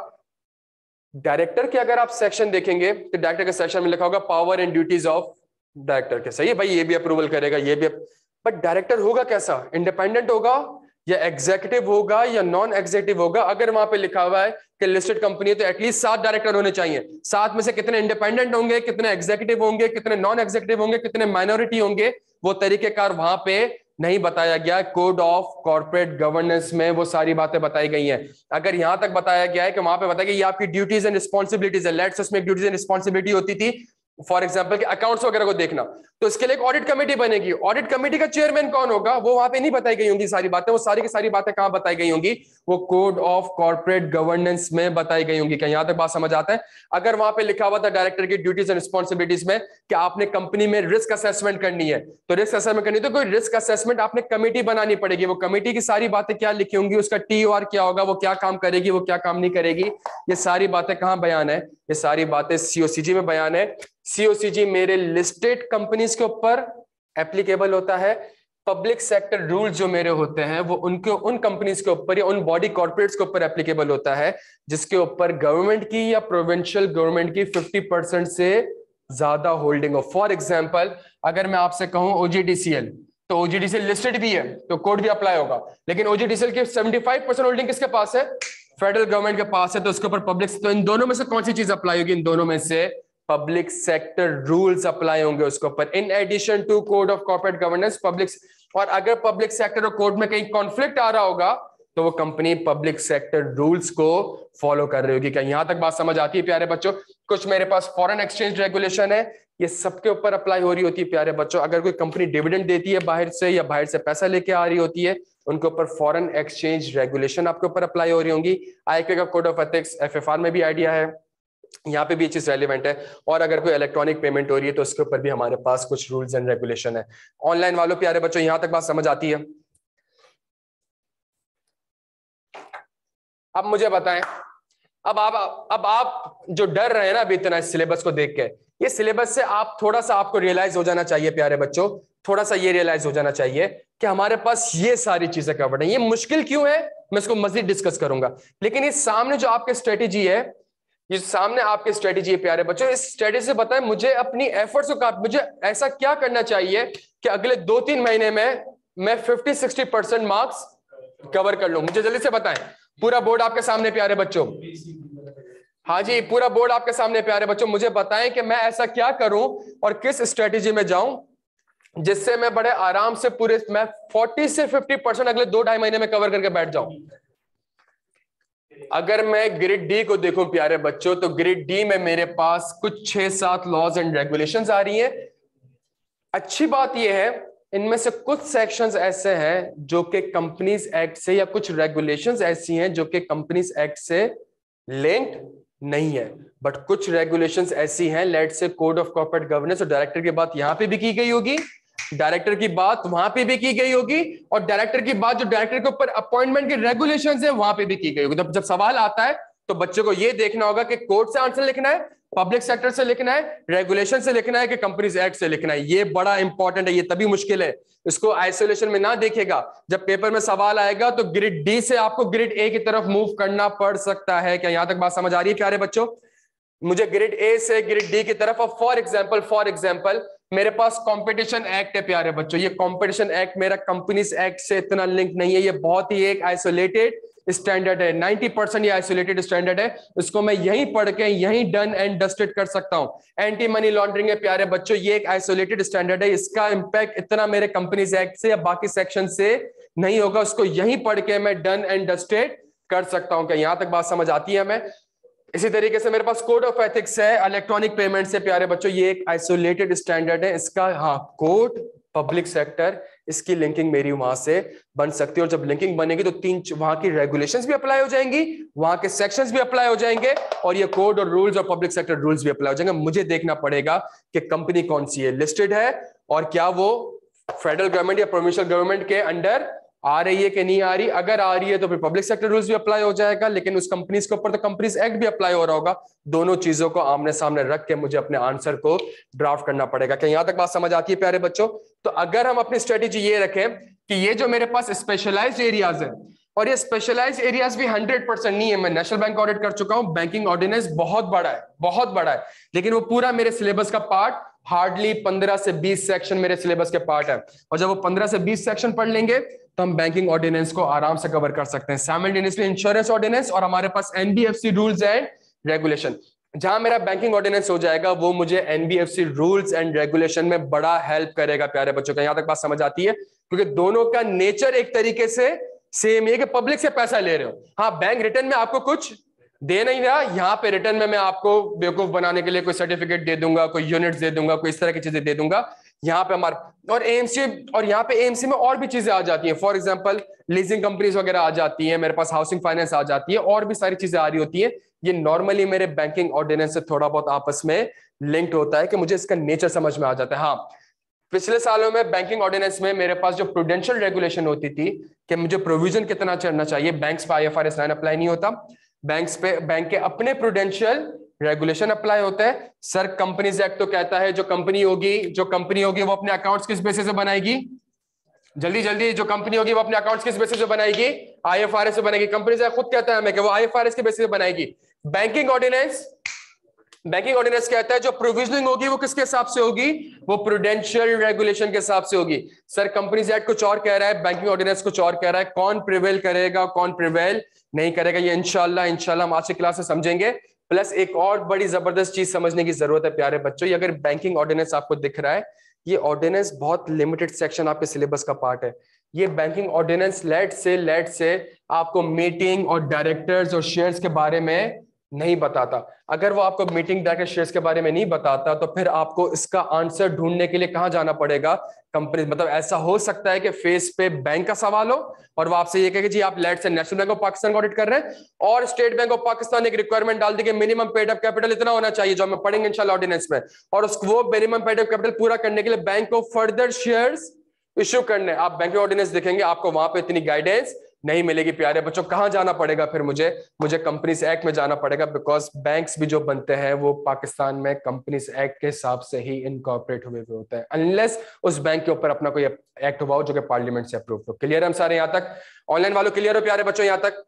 S1: डायरेक्टर के अगर आप सेक्शन देखेंगे तो डायरेक्टर के सेक्शन में लिखा होगा power and duties of director के। सही है भाई, ये भी अप्रूवल करेगा, ये भी। बट डायरेक्टर होगा कैसा? इंडिपेंडेंट होगा या एग्जीक्यूटिव होगा या नॉन एग्जीक्यूटिव होगा? अगर वहां पे लिखा हुआ है कि लिस्टेड कंपनी है तो एटलीस्ट 7 डायरेक्टर होने चाहिए। 7 में से कितने इंडिपेंडेंट होंगे, कितने एग्जीक्यूटिव होंगे, कितने नॉन एग्जीक्यूटिव होंगे, कितने माइनॉरिटी होंगे, वो तरीकेकार वहां पे नहीं बताया गया। कोड ऑफ कॉर्पोरेट गवर्नेंस में वो सारी बातें बताई गई हैं। अगर यहां तक बताया गया है कि वहां पे बताया गया ये आपकी ड्यूटीज एंड रिस्पॉन्सिबिलिटीज है, लेट्स उसमें ड्यूटीज एंड रिस्पॉन्सिबिलिटी होती थी फॉर एग्जांपल कि अकाउंट्स वगैरह को देखना, तो इसके लिए एक ऑडिट कमेटी बनेगी। ऑडिट कमेटी का चेयरमैन कौन होगा वो वहां पे नहीं बताई गई होंगी सारी बातें। वो सारी की सारी बातें कहां बताई गई होंगी? वो कोड ऑफ कॉर्पोरेट गवर्नेंस में बताई गई होंगी। क्या यहां तक बात समझ आता है? अगर वहां पे लिखा हुआ था डायरेक्टर की ड्यूटीज एंड रिस्पॉन्सिबिलिटीज में कि आपने कंपनी में रिस्क असेसमेंट करनी है, तो रिस्क असेसमेंट करनी है तो कोई रिस्क असेसमेंट आपने कमेटी बनानी पड़ेगी। वो कमेटी की सारी बातें क्या लिखी होंगी, उसका TOR क्या होगा, वो क्या काम करेगी, वो क्या काम नहीं करेगी, ये सारी बातें कहां बयान है? ये सारी बातें COCG में बयान है। COCG मेरे लिस्टेड कंपनीज के ऊपर एप्लीकेबल होता है। पब्लिक सेक्टर रूल जो मेरे होते हैं वो उनके उन कंपनीज के ऊपर या उन बॉडी कॉर्पोरेट्स के ऊपर एप्लीकेबल होता है जिसके ऊपर गवर्नमेंट की या प्रोविंशियल गवर्नमेंट की 50% से ज्यादा होल्डिंग हो। फॉर एग्जांपल अगर मैं आपसे कहूं OGDCL, तो OGDCL लिस्टेड भी है तो कोड भी अप्लाई होगा, लेकिन OGDCL की 75% होल्डिंग किसके पास है? फेडरल गवर्नमेंट के पास है, तो उसके ऊपर पब्लिक। तो इन दोनों में से कौन सी चीज अप्लाई होगी? इन दोनों में से पब्लिक सेक्टर रूल्स अप्लाई होंगे उसके ऊपर, in addition to code of corporate governance public. और अगर पब्लिक सेक्टर और कोड में कहीं कॉन्फ्लिक्ट आ रहा होगा तो वो कंपनी पब्लिक सेक्टर रूल्स को फॉलो कर रही होगी। क्या यहां तक बात समझ आती है प्यारे बच्चों? कुछ मेरे पास फॉरेन एक्सचेंज रेगुलेशन है, ये सबके ऊपर अप्लाई हो रही होती है प्यारे बच्चों। अगर कोई कंपनी डिविडेंड देती है बाहर से या बाहर से पैसा लेके आ रही होती है, उनके ऊपर फॉरेन एक्सचेंज रेगुलेशन आपके ऊपर अप्लाई हो रही होंगी। आईके का कोड ऑफ एथिक्स एफएफआर में भी आइडिया है, यहाँ पे भी ये चीज रेलिवेंट है। और अगर कोई इलेक्ट्रॉनिक पेमेंट हो रही है तो उसके ऊपर भी हमारे पास कुछ रूल्स एंड रेगुलेशन है। ऑनलाइन वालों प्यारे बच्चों यहां तक बात समझ आती है? अब मुझे बताएं, अब आप जो डर रहे हैं ना अभी इतना इस सिलेबस को देख के, ये सिलेबस से आप थोड़ा सा आपको रियलाइज हो जाना चाहिए प्यारे बच्चों, थोड़ा सा ये रियलाइज हो जाना चाहिए कि हमारे पास ये सारी चीजें कवर्ड हैं। ये मुश्किल क्यों है मैं इसको मजीद डिस्कस करूंगा, लेकिन ये सामने जो आपकी स्ट्रेटेजी है, ये सामने आपकी स्ट्रेटेजी है प्यारे बच्चों, इस स्ट्रेटेजी से बताएं मुझे अपनी एफर्ट्स को, मुझे ऐसा क्या करना चाहिए कि अगले 2-3 महीने में मैं 50-60% मार्क्स कवर कर लूं। मुझे जल्दी से बताएं। पूरा बोर्ड आपके सामने प्यारे बच्चों, हाँ जी पूरा बोर्ड आपके सामने प्यारे बच्चों, मुझे बताएं कि मैं ऐसा क्या करूं और किस स्ट्रेटेजी में जाऊं जिससे मैं बड़े आराम से पूरे मैं 40 से 50% अगले 2-2.5 महीने में कवर करके बैठ जाऊं। अगर मैं ग्रेड डी को देखूं प्यारे बच्चों, तो ग्रेड डी में मेरे पास कुछ 6-7 लॉज एंड रेगुलेशंस आ रही हैं। अच्छी बात यह है इनमें से कुछ सेक्शंस ऐसे हैं जो कि कंपनीज एक्ट से, या कुछ रेगुलेशंस ऐसी हैं जो कि कंपनीज एक्ट से लिंक्ड नहीं है, बट कुछ रेगुलेशंस ऐसी हैं, लेट से कोड ऑफ कॉर्पोरेट गवर्नेंस, और डायरेक्टर की बात यहां पे भी की गई होगी, डायरेक्टर की बात वहां पे भी की गई होगी, और डायरेक्टर की बात जो डायरेक्टर के ऊपर अपॉइंटमेंट के रेगुलेशंस है वहां पे भी की गई होगी। तो जब सवाल आता है तो बच्चों को यह देखना होगा कि कोड से आंसर लिखना है, पब्लिक सेक्टर से लिखना है, रेगुलेशन से लिखना है, कि कंपनीज एक्ट से लिखना है। ये बड़ा इंपॉर्टेंट है, ये तभी मुश्किल है, इसको आइसोलेशन में ना देखेगा। जब पेपर में सवाल आएगा तो ग्रेड डी से आपको ग्रेड ए की तरफ मूव करना पड़ सकता है। क्या यहां तक बात समझ आ रही है प्यारे बच्चों? मुझे ग्रेड ए से ग्रेड डी की तरफ, और फॉर एग्जांपल मेरे पास कंपटीशन एक्ट है प्यारे बच्चों, ये कंपटीशन एक्ट मेरा कंपनीज एक्ट से इतना लिंक नहीं है, ये बहुत ही एक आइसोलेटेड स्टैंडर्ड है, 90% ये आइसोलेटेड स्टैंडर्ड है, इसको मैं यहीं पढ़ के यहीं डन एंड डस्टेड कर सकता हूं। एंटी मनी लॉन्ड्रिंग है प्यारे बच्चों, ये एक आइसोलेटेड स्टैंडर्ड है, इसका इंपैक्ट इतना मेरे कंपनीज एक्ट से या बाकी सेक्शन से नहीं होगा, उसको यहीं पढ़ के मैं डन एंड डस्टेड कर सकता हूं। क्या यहां तक बात समझ आती है हमें? इसी तरीके से मेरे पास कोड ऑफ एथिक्स है इलेक्ट्रॉनिक पेमेंट से प्यारे बच्चों, ये एक आइसोलेटेड स्टैंडर्ड है, इसका हाँ कोड पब्लिक सेक्टर, इसकी लिंकिंग मेरी वहां से बन सकती है, और जब लिंकिंग बनेगी तो वहां की रेगुलेशंस भी अप्लाई हो जाएंगी, वहां के सेक्शंस भी अप्लाई हो जाएंगे, और ये कोड और रूल्स और पब्लिक सेक्टर रूल्स भी अप्लाई हो जाएंगे। मुझे देखना पड़ेगा कि कंपनी कौन सी है, लिस्टेड है, और क्या वो फेडरल गवर्नमेंट या प्रोविंशियल गवर्नमेंट के अंडर आ रही है कि नहीं आ रही। अगर आ रही है तो फिर पब्लिक सेक्टर रूल्स भी अप्लाई हो जाएगा, लेकिन उस कंपनीज के ऊपर तो कंपनीज एक्ट भी अप्लाई हो रहा होगा। दोनों चीजों को आमने सामने रख के मुझे अपने आंसर को ड्राफ्ट करना पड़ेगा। क्या यहां तक बात समझ आती है प्यारे बच्चों? तो अगर हम अपनी स्ट्रेटेजी ये रखें कि ये जो मेरे पास स्पेशलाइज्ड एरियाज है, और ये स्पेशलाइज्ड एरियाज भी 100% नहीं है, मैं नेशनल बैंक ऑडिट कर चुका हूं, बैंकिंग ऑर्डिनेंस बहुत बड़ा है, बहुत बड़ा है, लेकिन वो पूरा मेरे सिलेबस का पार्ट हार्डली 15 से 20 सेक्शन मेरे सिलेबस के पार्ट है, और जब वो 15 से 20 सेक्शन पढ़ लेंगे तो हम बैंकिंग ऑर्डिनेंस को आराम से कवर कर सकते हैं, साइमल्टेनियसली इंश्योरेंस ऑर्डिनेंस और हमारे पास एनबीएफसी रूल्स एंड रेगुलेशन। जहां मेरा बैंकिंग ऑर्डिनेंस हो जाएगा वो मुझे एनबीएफसी रूल्स एंड रेगुलेशन में बड़ा हेल्प करेगा प्यारे बच्चों। का यहां तक बात समझ आती है? क्योंकि दोनों का नेचर एक तरीके से सेम है कि पब्लिक से पैसा ले रहे हो। हाँ, बैंक रिटर्न में आपको कुछ दे नहीं रहा, यहाँ पे रिटर्न में मैं आपको बेवकूफ बनाने के लिए कोई सर्टिफिकेट दे दूंगा, कोई यूनिट्स दे दूंगा, कोई इस तरह की चीजें दे दूंगा। यहाँ पे हमारे और एएमसी, और यहाँ पे एएमसी में और भी चीजें आ जाती हैं, फॉर एग्जांपल लीजिंग कंपनीज वगैरह आ जाती हैं, मेरे पास हाउसिंग फाइनेंस आ जाती है, और भी सारी चीजें आ रही होती हैं। ये नॉर्मली मेरे बैंकिंग ऑर्डिनेंस से थोड़ा बहुत आपस में लिंक्ड होता है कि मुझे इसका नेचर समझ में आ जाता है। हाँ, पिछले सालों में बैंकिंग ऑर्डिनेंस में मेरे पास जो प्रूडेंशियल रेगुलेशन होती थी कि मुझे प्रोविजन कितना चढ़ना चाहिए, बैंक्स पे IFRS 9 अप्लाई नहीं होता, बैंक्स पे बैंक के अपने प्रूडेंशियल रेगुलेशन अप्लाई होता है। सर कंपनीज एक्ट तो कहता है जो कंपनी होगी वो अपने अकाउंट्स किस बेसिस से बनाएगी, जल्दी जल्दी, जो कंपनी होगी वो अपने अकाउंट्स किस बेसिस से बनाएगी, IFRS से बनाएगी। कंपनीज एक्ट खुद कहता है हमें कि वो IFRS के बेसिस से बनाएगी। बैंकिंग ऑर्डिनेंस कहता है जो प्रोविजनिंग होगी वो किसके हिसाब से होगी, वो प्रूडेंशियल रेगुलेशन के हिसाब से होगी। सर कंपनीज एक्ट कुछ और कह रहा है, बैंकिंग ऑर्डिनेंस कुछ और कह रहा है, कौन प्रिवेल करेगा कौन प्रिवेल नहीं करेगा, ये इंशाल्लाह हम आज की क्लास में समझेंगे। प्लस एक और बड़ी जबरदस्त चीज समझने की जरूरत है प्यारे बच्चों, ये अगर बैंकिंग ऑर्डिनेंस आपको दिख रहा है, ये ऑर्डिनेंस बहुत लिमिटेड सेक्शन आपके सिलेबस का पार्ट है। ये बैंकिंग ऑर्डिनेंस लेट से आपको मीटिंग और डायरेक्टर्स और शेयर्स के बारे में नहीं बताता। अगर वो आपको मीटिंग डायरेक्टर शेयर्स के बारे में नहीं बताता तो फिर आपको इसका आंसर ढूंढने के लिए कहां जाना पड़ेगा? कंपनी। मतलब ऐसा हो सकता है कि फेस पे बैंक का सवाल हो और वो आपसे ये कहे कि जी आप लेट से नेशनल बैंक ऑफ पाकिस्तान का ऑडिट कर रहे हैं और स्टेट बैंक ऑफ पाकिस्तान एक रिक्वायरमेंट डाल दी कि मिनिमम पेड अप कैपिटल इतना होना चाहिए, जो हम पढ़ेंगे इंशाल्लाह ऑर्डिनेंस में, और वो मिनिमम पेड अप कैपिटल पूरा करने के लिए बैंक को फर्दर शेयर्स इश्यू करने। आप बैंक ऑर्डिनेंस देखेंगे, आपको वहां पे इतनी गाइडेंस नहीं मिलेगी प्यारे बच्चों। कहां जाना पड़ेगा फिर? मुझे कंपनीज एक्ट में जाना पड़ेगा, बिकॉज बैंक्स भी जो बनते हैं वो पाकिस्तान में कंपनीज एक्ट के हिसाब से ही इनकॉर्पोरेट हुए होते हैं, अनलेस उस बैंक के ऊपर अपना कोई एक्ट हुआ हो जो कि पार्लियामेंट से अप्रूव हो। क्लियर है हम सारे यहां तक? ऑनलाइन वालों क्लियर हो प्यारे बच्चों यहां तक?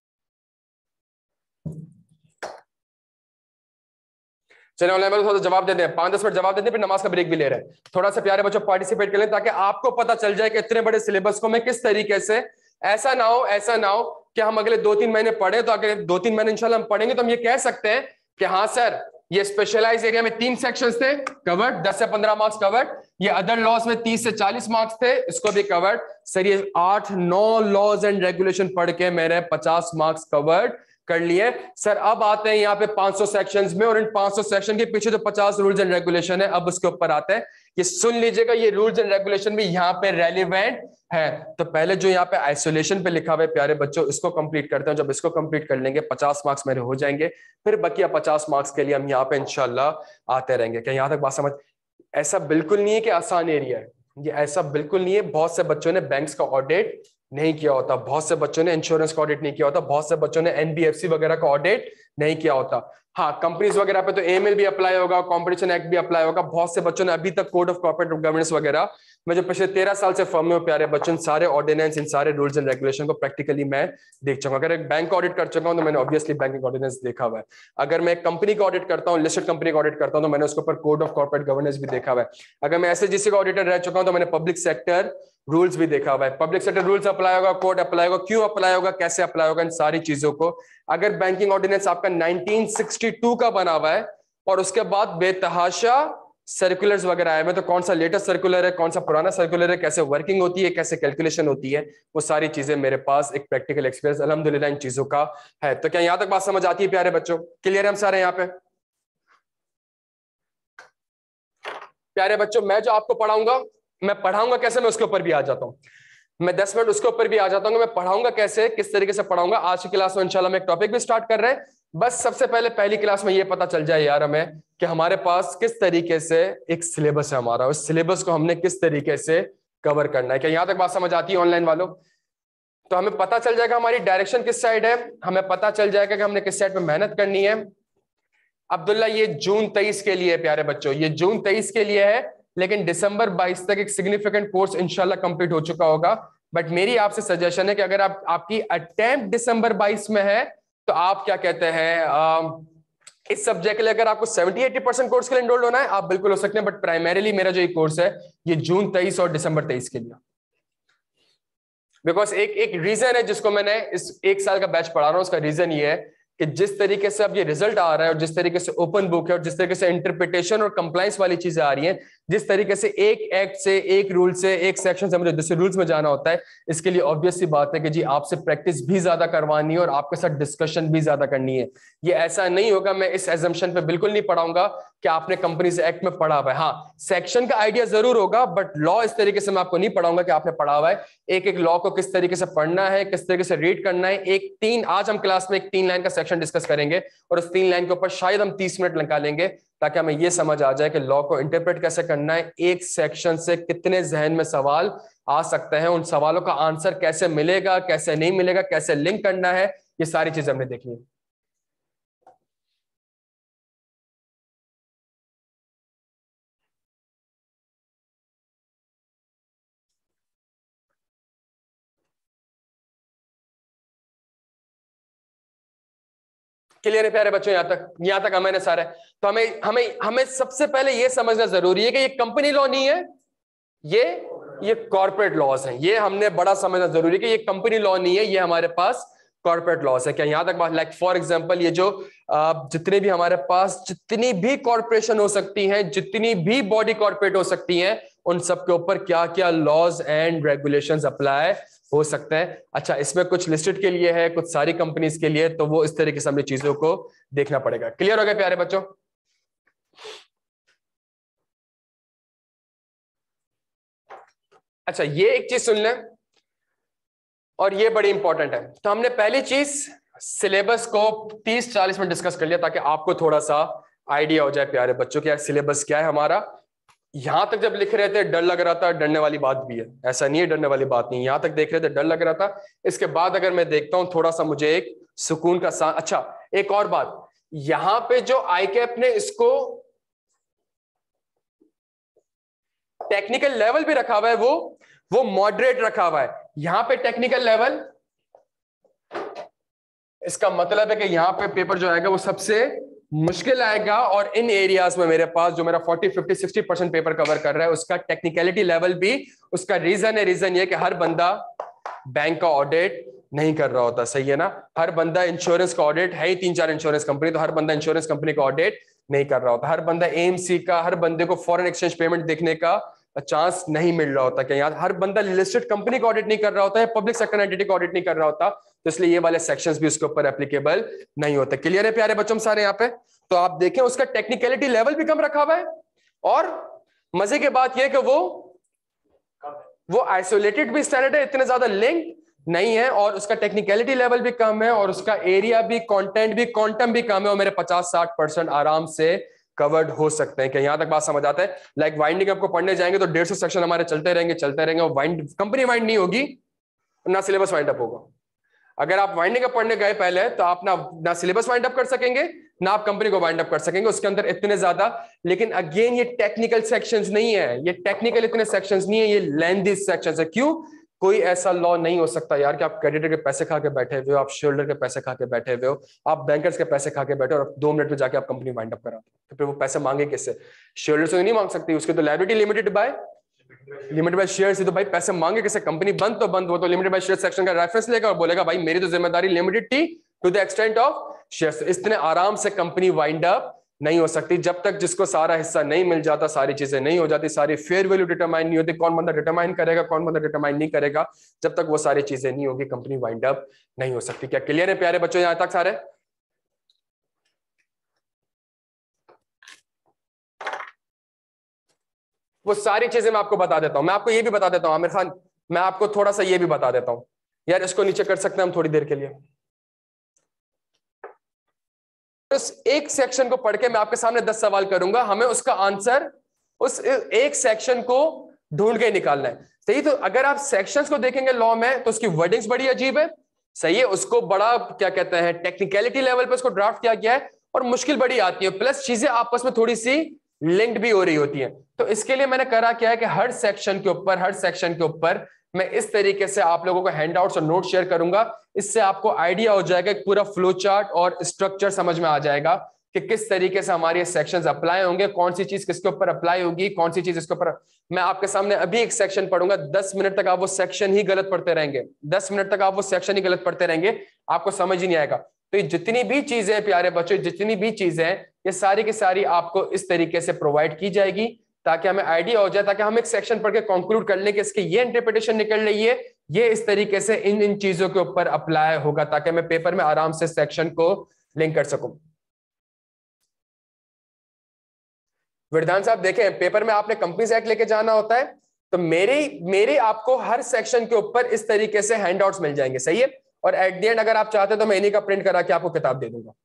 S1: चलिए ऑनलाइन वालों थोड़ा जवाब देते हैं, 5-10 मिनट जवाब देते हैं, फिर नमाज का ब्रेक भी ले रहे हैं। थोड़ा सा प्यारे बच्चों पार्टिसिपेट कर लें ताकि आपको पता चल जाए कि इतने बड़े सिलेबस को मैं किस तरीके से, ऐसा ना हो कि हम अगले 2-3 महीने पढ़े तो अगले 2-3 महीने इंशाल्लाह हम पढ़ेंगे तो हम ये कह सकते हैं कि हाँ सर ये स्पेशलाइज एरिया में 3 सेक्शंस थे कवर्ड, 10 से 15 मार्क्स कवर्ड, ये अदर लॉज में 30 से 40 मार्क्स थे, इसको भी कवर्ड। सर ये 8-9 लॉज एंड रेगुलेशन पढ़ के मेरे 50 मार्क्स कवर्ड कर लिए। सर अब आते हैं यहाँ पे 500 सेक्शंस में, और इन 500 सेक्शन के पीछे जो 50 रूल्स एंड रेगुलेशन है, अब उसके ऊपर आते हैं। ये सुन लीजिएगा, ये रूल्स एंड रेगुलेशन भी यहाँ पे रेलिवेंट है। तो पहले जो यहाँ पे आइसोलेशन पे लिखा हुआ है प्यारे बच्चों, इसको कंप्लीट करते हैं। जब इसको कंप्लीट कर लेंगे 50 मार्क्स मेरे हो जाएंगे, फिर बकिया 50 मार्क्स के लिए हम यहाँ पे इंशाल्लाह आते रहेंगे। क्या यहाँ तक बात समझ? ऐसा बिल्कुल नहीं है कि आसान एरिया है, ये ऐसा बिल्कुल नहीं है। बहुत से बच्चों ने बैंक्स का ऑडिट नहीं किया होता, बहुत से बच्चों ने इंश्योरेंस का ऑडिट नहीं किया होता, बहुत से बच्चों ने एनबीएफसी वगैरह का ऑडिट नहीं किया होता। हाँ, कंपनीज वगैरह पे तो एएमएल भी अप्लाई होगा, कॉम्पिटिशन एक्ट भी अप्लाई होगा। बहुत से बच्चों ने अभी तक कोड ऑफ कॉर्पोरेट गवर्नेंस वगैरह, मैं जो पिछले 13 साल से फर्म में हूँ प्यारे बच्चों, इन सारे ऑर्डिनेंस, इन सारे रूल्स एंड रेगुलेशन को प्रैक्टिकली मैं देख चुका हूँ। अगर एक बैंक का ऑडिट कर चुका हूँ तो मैंने ऑब्वियसली बैंकिंग ऑर्डिनेंस देखा हुआ है। अगर मैं एक कंपनी का ऑडिट करता हूँ, लिस्टेड कंपनी का ऑडिट करता हूँ, तो मैंने उसके ऊपर कोड ऑफ कॉर्पोरेट गवर्नेंस भी देखा हुआ है। अगर मैं एसएचजीसी का ऑडिटर रह चुका हूँ तो मैंने पब्लिक सेक्टर रूल्स भी देखा हुआ है। पब्लिक सेक्टर रूल्स अप्लाई होगा, कोड अप्लाई होगा, क्यों अप्लाई होगा, कैसे अप्लाई होगा, इन सारी चीजों को। अगर बैंकिंग ऑर्डिनेंस आपका 1962 का बना हुआ है और उसके बाद बेतहाशा सर्कुलर्स वगैरह आए हुए, तो कौन सा लेटेस्ट सर्कुलर है, कौन सा पुराना सर्कुलर है, कैसे वर्किंग होती है, कैसे कैलकुलेशन होती है, वो सारी चीजें मेरे पास एक प्रैक्टिकल एक्सपीरियंस अल्हम्दुलिल्लाह इन चीजों का है। तो क्या यहां तक बात समझ आती है प्यारे बच्चों? क्लियर है हम सारे यहाँ पे? प्यारे बच्चों मैं जो आपको पढ़ाऊंगा, मैं पढ़ाऊंगा कैसे, मैं उसके ऊपर भी आ जाता हूँ। मैं 10 मिनट उसके ऊपर भी आ जाता हूँ। मैं पढ़ाऊंगा कैसे, किस तरीके से पढ़ाऊंगा। आज की क्लास में इंशाल्लाह मैं एक टॉपिक भी स्टार्ट कर रहे हैं। बस सबसे पहले पहली क्लास में ये पता चल जाए यार हमें कि हमारे पास किस तरीके से एक सिलेबस है हमारा, उस सिलेबस को हमने किस तरीके से कवर करना है। क्या यहां तक बात समझ आती है ऑनलाइन वालों? तो हमें पता चल जाएगा हमारी डायरेक्शन किस साइड है, हमें पता चल जाएगा कि हमने किस साइड पे मेहनत करनी है। अब्दुल्ला ये जून 23 के लिए है प्यारे बच्चों, ये जून 23 के लिए है, लेकिन दिसंबर 22 तक एक सिग्निफिकेंट कोर्स इंशाल्लाह कंप्लीट हो चुका होगा। बट मेरी आपसे सजेशन है कि अगर आपकी अटेम्प्ट दिसंबर 22 में है तो आप क्या कहते हैं, इस सब्जेक्ट के लिए अगर आपको 70-80% कोर्स के लिए एनरोल्ड होना है आप बिल्कुल हो सकते हैं। बट प्राइमरीली मेरा जो कोर्स है ये जून 23 और दिसंबर 23 के लिए, बिकॉज एक रीजन है जिसको मैंने इस 1 साल का बैच पढ़ा रहा हूं। उसका रीजन ये है कि जिस तरीके से अब ये रिजल्ट आ रहा है और जिस तरीके से ओपन बुक है और जिस तरीके से इंटरप्रिटेशन और कंप्लायंस वाली चीजें आ रही हैं, जिस तरीके से एक एक्ट से, एक रूल से, एक सेक्शन से मुझे दूसरे रूल्स में जाना होता है, इसके लिए ऑब्वियस सी बात है कि जी आपसे प्रैक्टिस भी ज्यादा करवानी है और आपके साथ डिस्कशन भी ज्यादा करनी है। ये ऐसा नहीं होगा, मैं इस एजम्पशन पे बिल्कुल नहीं पढ़ाऊंगा कि आपने कंपनीज एक्ट में पढ़ा हुआ है। हाँ, सेक्शन का आइडिया जरूर होगा, बट लॉ इस तरीके से मैं आपको नहीं पढ़ाऊंगा कि आपने पढ़ा हुआ है। एक एक लॉ को किस तरीके से पढ़ना है, किस तरीके से रीड करना है। आज हम क्लास में एक 3 लाइन का सेक्शन डिस्कस करेंगे और उस 3 लाइन के ऊपर शायद हम 30 मिनट निकालेंगे ताकि हमें यह समझ आ जाए कि लॉ को इंटरप्रेट कैसे करना है, एक सेक्शन से कितने जहन में सवाल आ सकते हैं, उन सवालों का आंसर कैसे मिलेगा, कैसे नहीं मिलेगा, कैसे लिंक करना है, ये सारी चीजें हमने देखनी है। क्लियर है प्यारे बच्चों? यहां तक हमें सारे, तो हमें हमें हमें सबसे पहले यह समझना जरूरी है कि ये कंपनी लॉ नहीं है, ये कॉर्पोरेट लॉज हैं। ये हमने बड़ा समझना जरूरी है कि ये कंपनी लॉ नहीं है, ये हमारे पास कॉर्पोरेट लॉस है। क्या यहां तक बात, लाइक फॉर एग्जांपल ये जो जितने भी हमारे पास जितनी भी कॉर्पोरेशन हो सकती हैं, जितनी भी बॉडी कॉर्पोरेट हो सकती हैं, उन सब के ऊपर क्या क्या लॉज एंड रेगुलेशंस अप्लाई हो सकते हैं। अच्छा, इसमें कुछ लिस्टेड के लिए है, कुछ सारी कंपनीज के लिए, तो वो इस तरीके से हमें चीजों को देखना पड़ेगा। क्लियर हो गया प्यारे बच्चों? अच्छा, ये एक चीज सुन लें और ये बड़ी इंपॉर्टेंट है। तो हमने पहली चीज सिलेबस को 30-40 मिनट डिस्कस कर लिया ताकि आपको थोड़ा सा आइडिया हो जाए प्यारे बच्चों कि सिलेबस क्या है हमारा। यहां तक जब लिख रहे थे डर लग रहा था, डरने वाली बात भी है, ऐसा नहीं है डरने वाली बात नहीं। यहां तक देख रहे थे डर लग रहा था, इसके बाद अगर मैं देखता हूं थोड़ा सा मुझे एक सुकून का सा। अच्छा, एक और बात, यहां पे जो आईकैप ने इसको टेक्निकल लेवल भी रखा हुआ है, वो मॉडरेट रखा हुआ है। यहां पे टेक्निकल लेवल, इसका मतलब है कि यहां पे पेपर जो आएगा वो सबसे मुश्किल आएगा, और इन एरियाज में मेरे पास जो मेरा 40-50-60% पेपर कवर कर रहा है उसका टेक्निकलिटी लेवल भी, उसका रीजन ये कि हर बंदा बैंक का ऑडिट नहीं कर रहा होता, सही है ना। हर बंदा इंश्योरेंस का ऑडिट है ही 3-4 इंश्योरेंस कंपनी, तो हर बंदा इंश्योरेंस कंपनी का ऑडिट नहीं कर रहा होता। हर बंदा एएमसी का, हर बंदे को फॉरेन एक्सचेंज पेमेंट देखने का चांस नहीं मिल रहा होता। क्या हर बंदा लिस्टेड कंपनी का ऑडिट नहीं कर रहा होता है, पब्लिक सेक्टर एंटिटी का ऑडिट नहीं कर रहा होता, तो इसलिए ये वाले सेक्शंस भी उसके ऊपर एप्लीकेबल नहीं होते। क्लियर है प्यारे बच्चों सारे यहाँ पे? तो आप देखें उसका टेक्निकलिटी लेवल भी कम रखा हुआ है, और मजे की बात यह कि वो आइसोलेटेड भी स्टैंडर्ड है, इतने ज्यादा लिंक नहीं है, और उसका टेक्निकलिटी लेवल भी कम है, और उसका एरिया भी, कंटेंट भी, क्वांटम भी कम है, और मेरे 50-60% आराम से कवर्ड हो सकते हैं। क्या यहां तक बात समझ आता है? लाइक वाइंडिंग आपको पढ़ने जाएंगे तो 150 सेक्शन हमारे चलते रहेंगे, और वाइंड कंपनी वाइंड नहीं होगी, ना सिलेबस वाइंड अप होगा। अगर आप वाइंडिंग अप पढ़ने गए पहले तो आप ना सिलेबस वाइंड अप कर सकेंगे, ना आप कंपनी को वाइंड अप कर सकेंगे, उसके अंदर इतने ज्यादा। लेकिन अगेन ये टेक्निकल सेक्शंस नहीं है, ये टेक्निकल इतने सेक्शंस नहीं है, ये लेंथी सेक्शंस है। क्यों? कोई ऐसा लॉ नहीं हो सकता यार कि आप क्रेडिटर के पैसे खा के बैठे हुए हो, आप शेयरहोल्डर के पैसे खा के बैठे हुए हो, आप बैंकर्स के पैसे खा के बैठे हो, और 2 मिनट में जाके आप कंपनी वाइंड अप करा, तो फिर वो पैसे मांगे किससे? शेयरहोल्डर से नहीं मांग सकती, उसकी तो लायबिलिटी लिमिटेड बाय शेयर, तो भाई पैसे मांगे किसे? कंपनी बंद तो बंद, वो तो लिमिटेड बाय शेयर सेक्शन का रेफरेंस लेगा और बोलेगा भाई मेरी तो जिम्मेदारी लिमिटेड थी to the extent of shares. इतने आराम से कंपनी वाइंड अप नहीं हो सकती जब तक जिसको सारा हिस्सा नहीं मिल जाता, सारी चीजें नहीं हो जाती, सारी फेयर वैल्यू डिटरमाइन नहीं होती, कौन बंदा डिटरमाइन करेगा, कौन बंदा डिटरमाइन नहीं करेगा, जब तक वो सारी चीजें नहीं होगी कंपनी वाइंड अप नहीं हो सकती। क्या क्लियर है प्यारे बच्चों यहां तक सारे? वो सारी चीजें मैं आपको बता देता हूं। मैं आपको ये भी बता देता हूं आमिर खान, मैं आपको थोड़ा सा ये भी बता देता हूं यार, इसको नीचे कर सकते हैं हम थोड़ी देर के लिए। उस एक सेक्शन को पढ़ के मैं आपके सामने 10 सवाल करूंगा, हमें उसका आंसर उस एक सेक्शन को ढूंढ के निकालना है, सही। तो अगर आप सेक्शंस को देखेंगे लॉ में तो उसकी वर्डिंग्स बड़ी अजीब है, सही है। उसको बड़ा क्या कहते हैं, टेक्निकलिटी लेवल पे उसको ड्राफ्ट किया गया है, और मुश्किल बड़ी आती है, प्लस चीजें आपस में थोड़ी सी लिंक्ड भी हो रही होती हैं। तो इसके लिए मैंने करा क्या है कि हर सेक्शन के ऊपर मैं इस तरीके से आप लोगों को हैंडआउट्स और नोट शेयर करूंगा। इससे आपको आइडिया हो जाएगा, एक पूरा फ्लो चार्ट और स्ट्रक्चर समझ में आ जाएगा कि किस तरीके से हमारे सेक्शंस अप्लाई होंगे, कौन सी चीज किसके ऊपर अप्लाई होगी, कौन सी चीज इसके ऊपर। मैं आपके सामने अभी एक सेक्शन पढ़ूंगा, 10 मिनट तक आप वो सेक्शन ही गलत पढ़ते रहेंगे, 10 मिनट तक आप वो सेक्शन ही गलत पढ़ते रहेंगे, आपको समझ ही नहीं आएगा। तो ये जितनी भी चीजें प्यारे बच्चों, जितनी भी चीजें ये सारी की सारी आपको इस तरीके से प्रोवाइड की जाएगी ताकि हमें आइडिया हो जाए, ताकि हम एक सेक्शन पढ़ के कंक्लूड कर लें कि इसके ये इंटरप्रिटेशन निकल रही है, ये इस तरीके से इन चीजों के ऊपर अप्लाई होगा, ताकि मैं पेपर में आराम से सेक्शन को लिंक कर सकूं। विधान साहब देखें, पेपर में आपने कंपनीज एक्ट लेके जाना होता है, तो मेरे आपको हर सेक्शन के ऊपर इस तरीके से हैंडआउट्स मिल जाएंगे, सही है। और एट द एंड अगर आप चाहते हैं तो मैं इन्हीं का प्रिंट करा के आपको किताब दे दूंगा।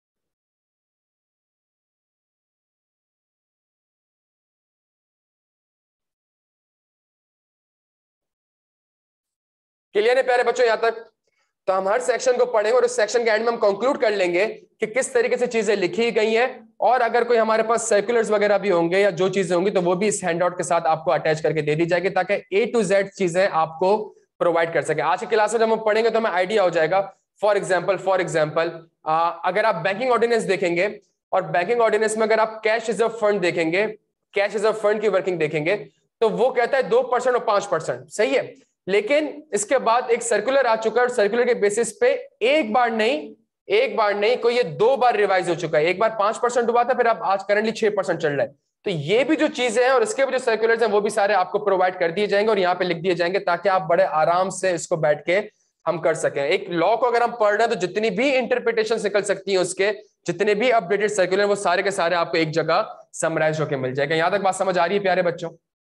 S1: क्लियर है प्यारे बच्चों यहां तक? तो हम हर सेक्शन को पढ़ेंगे और उस सेक्शन के एंड में हम कंक्लूड कर लेंगे कि किस तरीके से चीजें लिखी गई हैं, और अगर कोई हमारे पास सर्कुलर्स वगैरह भी होंगे या जो चीजें होंगी तो वो भी इस हैंडआउट के साथ आपको अटैच करके दे दी जाएगी, ताकि A to Z चीजें आपको प्रोवाइड कर सके। आज की क्लास में जब हम पढ़ेंगे तो हमें आइडिया हो जाएगा। फॉर एग्जाम्पल अगर आप बैंकिंग ऑर्डिनेंस देखेंगे, और बैंकिंग ऑर्डिनेंस में अगर आप कैश रिजर्व फंड देखेंगे, कैश रिजर्व फंड की वर्किंग देखेंगे, तो वो कहता है 2% और 5%, सही है। लेकिन इसके बाद एक सर्कुलर आ चुका है और सर्कुलर के बेसिस पे एक बार नहीं कोई ये 2 बार रिवाइज हो चुका है। एक बार 5% हुआ था, फिर अब आज करंटली 6% चल रहा है। तो ये भी जो चीजें हैं और इसके भी जो सर्कुलर्स हैं वो भी सारे आपको प्रोवाइड कर दिए जाएंगे और यहाँ पे लिख दिए जाएंगे, ताकि आप बड़े आराम से इसको बैठ के हम कर सकें। एक लॉ को अगर हम पढ़ रहे हैं तो जितनी भी इंटरप्रिटेशन निकल सकती है उसके, जितने भी अपडेटेड सर्कुलर, वो सारे के सारे आपको एक जगह समराइज होकर मिल जाएगा। यहां तक बात समझ आ रही है प्यारे बच्चों?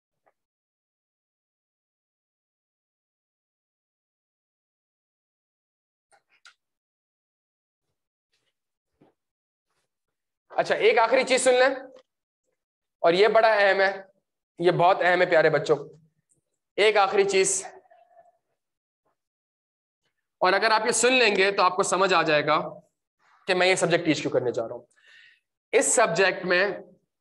S1: अच्छा, एक आखिरी चीज सुन लें, और ये बड़ा अहम है, ये बहुत अहम है प्यारे बच्चों। एक आखिरी चीज, और अगर आप ये सुन लेंगे तो आपको समझ आ जाएगा कि मैं ये सब्जेक्ट टीच क्यों करने जा रहा हूं। इस सब्जेक्ट में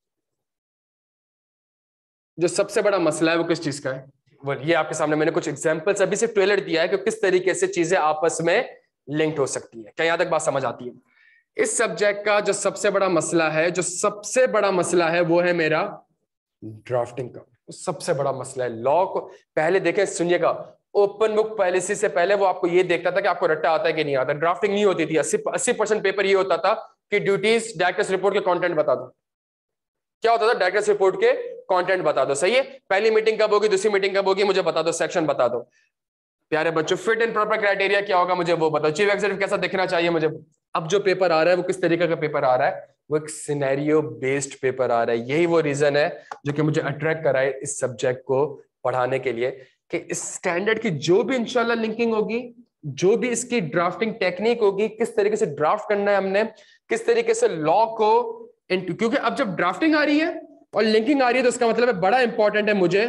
S1: जो सबसे बड़ा मसला है वो किस चीज का है? वो ये आपके सामने मैंने कुछ एग्जांपल्स अभी से ट्रेलर दिया है कि किस तरीके से चीजें आपस में लिंक्ड हो सकती है। क्या यहां तक बात समझ आती है? इस सब्जेक्ट का जो सबसे बड़ा मसला है, वो है मेरा ड्राफ्टिंग का। सबसे बड़ा मसला है लॉ को। पहले देखें, सुनिएगा, ओपन बुक पॉलिसी से पहले वो आपको ये देखता था कि आपको रट्टा आता है कि नहीं आता। ड्राफ्टिंग नहीं होती थी। 80% पेपर ये होता था कि ड्यूटीज डायरेक्टर्स रिपोर्ट के कंटेंट बता दो। क्या होता था? डायरेक्टर्स रिपोर्ट के कंटेंट बता दो। सही है, पहली मीटिंग कब होगी, दूसरी मीटिंग कब होगी, मुझे बता दो, सेक्शन बता दो। प्यारे बच्चों, फिट एंड प्रॉपर क्राइटेरिया क्या होगा, मुझे वो बताओ। चीफ एग्जीक्यूटिव कैसा दिखना चाहिए मुझे। अब जो पेपर आ रहा है वो किस तरीके का पेपर आ रहा है? वो एक सिनेरियो बेस्ड पेपर आ रहा है। यही वो रीजन है जो कि मुझे अट्रैक्ट करा है इस सब्जेक्ट को पढ़ाने के लिए, कि इस स्टैंडर्ड की जो भी इंशाल्लाह लिंकिंग होगी, जो भी इसकी ड्राफ्टिंग टेक्निक होगी, किस तरीके से ड्राफ्ट करना है हमने, किस तरीके से लॉ को, क्योंकि अब जब ड्राफ्टिंग आ रही है और लिंकिंग आ रही है तो उसका मतलब है बड़ा इंपॉर्टेंट है मुझे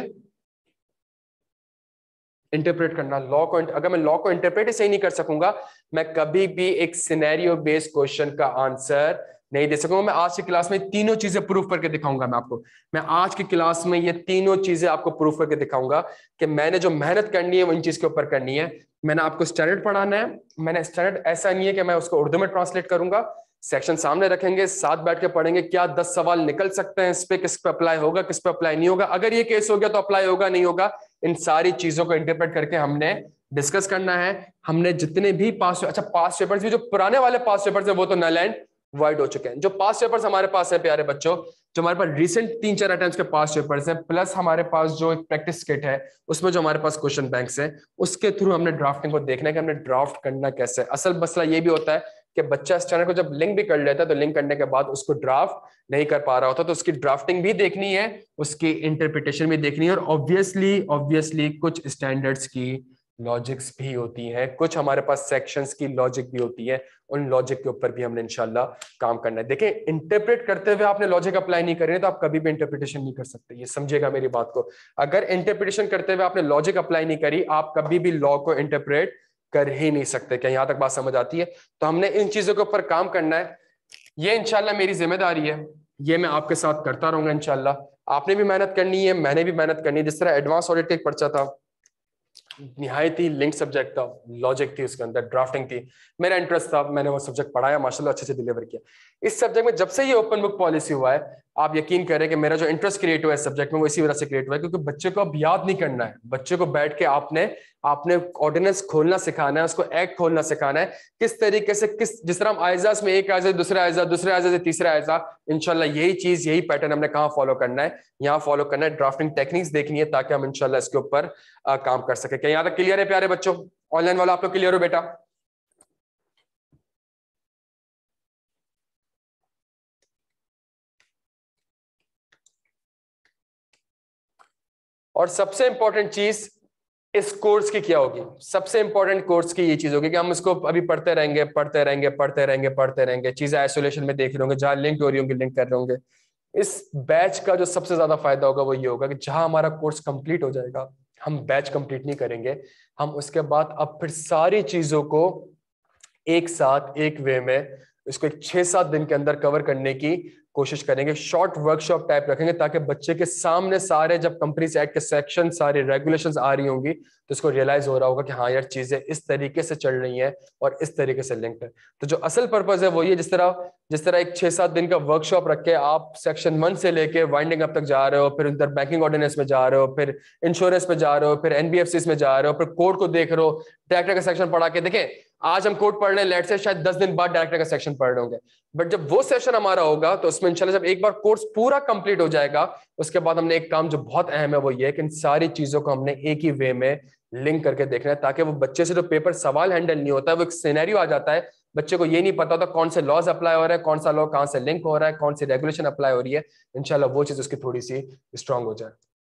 S1: इंटरप्रेट करना लॉ को। अगर मैं लॉ को इंटरप्रेट ही सही नहीं कर सकूंगा, मैं कभी भी एक सिनेरियो बेस्ड क्वेश्चन का आंसर नहीं दे सकूंगा। मैं आज की क्लास में तीनों चीजें प्रूफ करके दिखाऊंगा। मैं आज की क्लास में ये तीनों चीजें आपको प्रूफ करके दिखाऊंगा कि मैंने जो मेहनत करनी है वो इन चीज के ऊपर करनी है। मैंने आपको स्टैंडर्ड पढ़ाना है। मैंने स्टैंडर्ड ऐसा नहीं है कि मैं उसको उर्दू में ट्रांसलेट करूंगा। सेक्शन सामने रखेंगे, साथ बैठ के पढ़ेंगे, क्या 10 सवाल निकल सकते हैं इस पे, किस पे अप्लाई होगा, किस पे अप्लाई नहीं होगा, अगर ये केस हो गया तो अप्लाई होगा नहीं होगा। इन सारी चीजों को इंटरप्रेट करके हमने डिस्कस करना है। हमने जितने भी पास पेपर्स भी, जो पुराने वाले पास पेपर्स है वो तो नल एंड वाइड हो चुके हैं। जो पास पेपर्स हमारे पास है प्यारे बच्चों, जो हमारे पास रिसेंट 3-4 अटेम्प्ट्स के पास पेपर्स हैं, प्लस हमारे पास जो एक प्रैक्टिस किट है उसमें जो हमारे पास क्वेश्चन बैंक्स हैं, उसके थ्रू हमने ड्राफ्टिंग को देखना है कि हमने ड्राफ्ट करना कैसे है। असल मसला ये भी होता है कि बच्चा स्टैंडर्ड को जब लिंक भी कर लेता है तो लिंक करने के बाद उसको ड्राफ्ट नहीं कर पा रहा होता, तो उसकी ड्राफ्टिंग भी देखनी है, उसकी इंटरप्रिटेशन भी देखनी है, और ऑब्वियसली कुछ स्टैंडर्ड्स की लॉजिक्स भी होती हैं, कुछ हमारे पास सेक्शंस की लॉजिक भी होती है। उन लॉजिक के ऊपर भी हमने इंशाल्लाह काम करना है। देखिए, इंटरप्रेट करते हुए आपने लॉजिक अप्लाई नहीं करें तो आप कभी भी इंटरप्रिटेशन नहीं कर सकते। ये समझिएगा मेरी बात को। अगर इंटरप्रिटेशन करते हुए आपने लॉजिक अप्लाई नहीं करी, आप कभी भी लॉ को इंटरप्रेट कर ही नहीं सकते। क्या यहां तक बात समझ आती है? तो हमने इन चीजों के ऊपर काम करना है। ये इंशाल्लाह मेरी जिम्मेदारी है, ये मैं आपके साथ करता रहूंगा इंशाल्लाह। आपने भी मेहनत करनी है, मैंने भी मेहनत करनी है। जिस तरह एडवांस ऑडिट का एक पर्चा था, निहायत ही लिंक सब्जेक्ट था, लॉजिक थी उसके अंदर, ड्राफ्टिंग थी, मेरा इंटरेस्ट था, मैंने वो सब्जेक्ट पढ़ाया, माशाल्लाह अच्छे से डिलीवर किया। इस सब्जेक्ट में जब से ये ओपन बुक पॉलिसी हुआ है, आप यकीन करें कि मेरा जो इंटरेस्ट क्रिएट हुआ है इस सब्जेक्ट में वो इसी वजह से क्रिएट हुआ है, क्योंकि बच्चे को अब याद नहीं करना है। बच्चे को बैठ के आपने ऑर्डिनेंस खोलना सिखाना है, उसको एक्ट खोलना सिखाना है, किस तरीके से, जिस तरह हम आयजाज में एक आयजा, दूसरा आयजा, दूसरे आयजा से तीसरा आयजा, इंशाल्लाह यही चीज, यही पैटर्न हमने कहाँ फॉलो करना है, यहाँ फॉलो करना है। ड्राफ्टिंग टेक्निक्स देखनी है ताकि हम इंशाल्लाह इसके ऊपर काम कर सके। क्या यहाँ तक क्लियर है प्यारे बच्चों? ऑनलाइन वाला आप लोग क्लियर हो बेटा? और सबसे इंपॉर्टेंट चीज इस कोर्स की क्या होगी? सबसे इंपॉर्टेंट कोर्स की ये चीज होगी कि हम इसको अभी पढ़ते रहेंगे, चीजें आइसोलेशन में देख रहे होंगे, जहां लिंक हो रही होंगी लिंक कर रहे होंगे। इस बैच का जो सबसे ज्यादा फायदा होगा वो ये होगा कि जहां हमारा कोर्स कंप्लीट हो जाएगा, हम बैच कंप्लीट नहीं करेंगे, हम उसके बाद अब फिर सारी चीजों को एक साथ एक वे में इसको एक 6-7 दिन के अंदर कवर करने की कोशिश करेंगे शॉर्ट वर्कशॉप टाइप रखेंगे, ताकि बच्चे के सामने सारे जब कंपनीज एक्ट के सेक्शन सारे रेगुलेशंस आ रही होंगी तो उसको रियलाइज हो रहा होगा कि हाँ यार चीजें इस तरीके से चल रही हैं और इस तरीके से लिंक्ड है। तो जो असल पर्पज है वो ये, जिस तरह एक 6-7 दिन का वर्कशॉप रख के आप सेक्शन 1 से लेके वाइंडिंग अप तक जा रहे हो, फिर उधर बैंकिंग ऑर्डिनेंस में जा रहे हो, फिर इंश्योरेंस में जा रहे हो, फिर एनबीएफसीज में जा रहे हो, फिर कोड को देख रहे हो, डायरेक्टर का सेक्शन पढ़ा के देखें आज हम कोड पढ़ रहे हैं, लेट से शायद 10 दिन बाद डायरेक्टर का सेक्शन पढ़ रहे होंगे, बट जब वो सेशन हमारा होगा तो उसमें इंशाल्लाह जब एक बार कोर्स पूरा कंप्लीट हो जाएगा उसके बाद हमने एक काम जो बहुत अहम है वो ये है कि इन सारी चीजों को हमने एक ही वे में लिंक करके देखना है, ताकि वो बच्चे से जो पेपर सवाल हैंडल नहीं होता है वो एक सिनेरियो आ जाता है, बच्चे को ये नहीं पता होता कौन से लॉज अप्लाई हो रहा है, कौन सा लॉ कहां से लिंक हो रहा है, कौन सी रेगुलेशन अप्लाई हो रही है, इंशाल्लाह वो चीज उसकी थोड़ी सी स्ट्रांग हो जाए।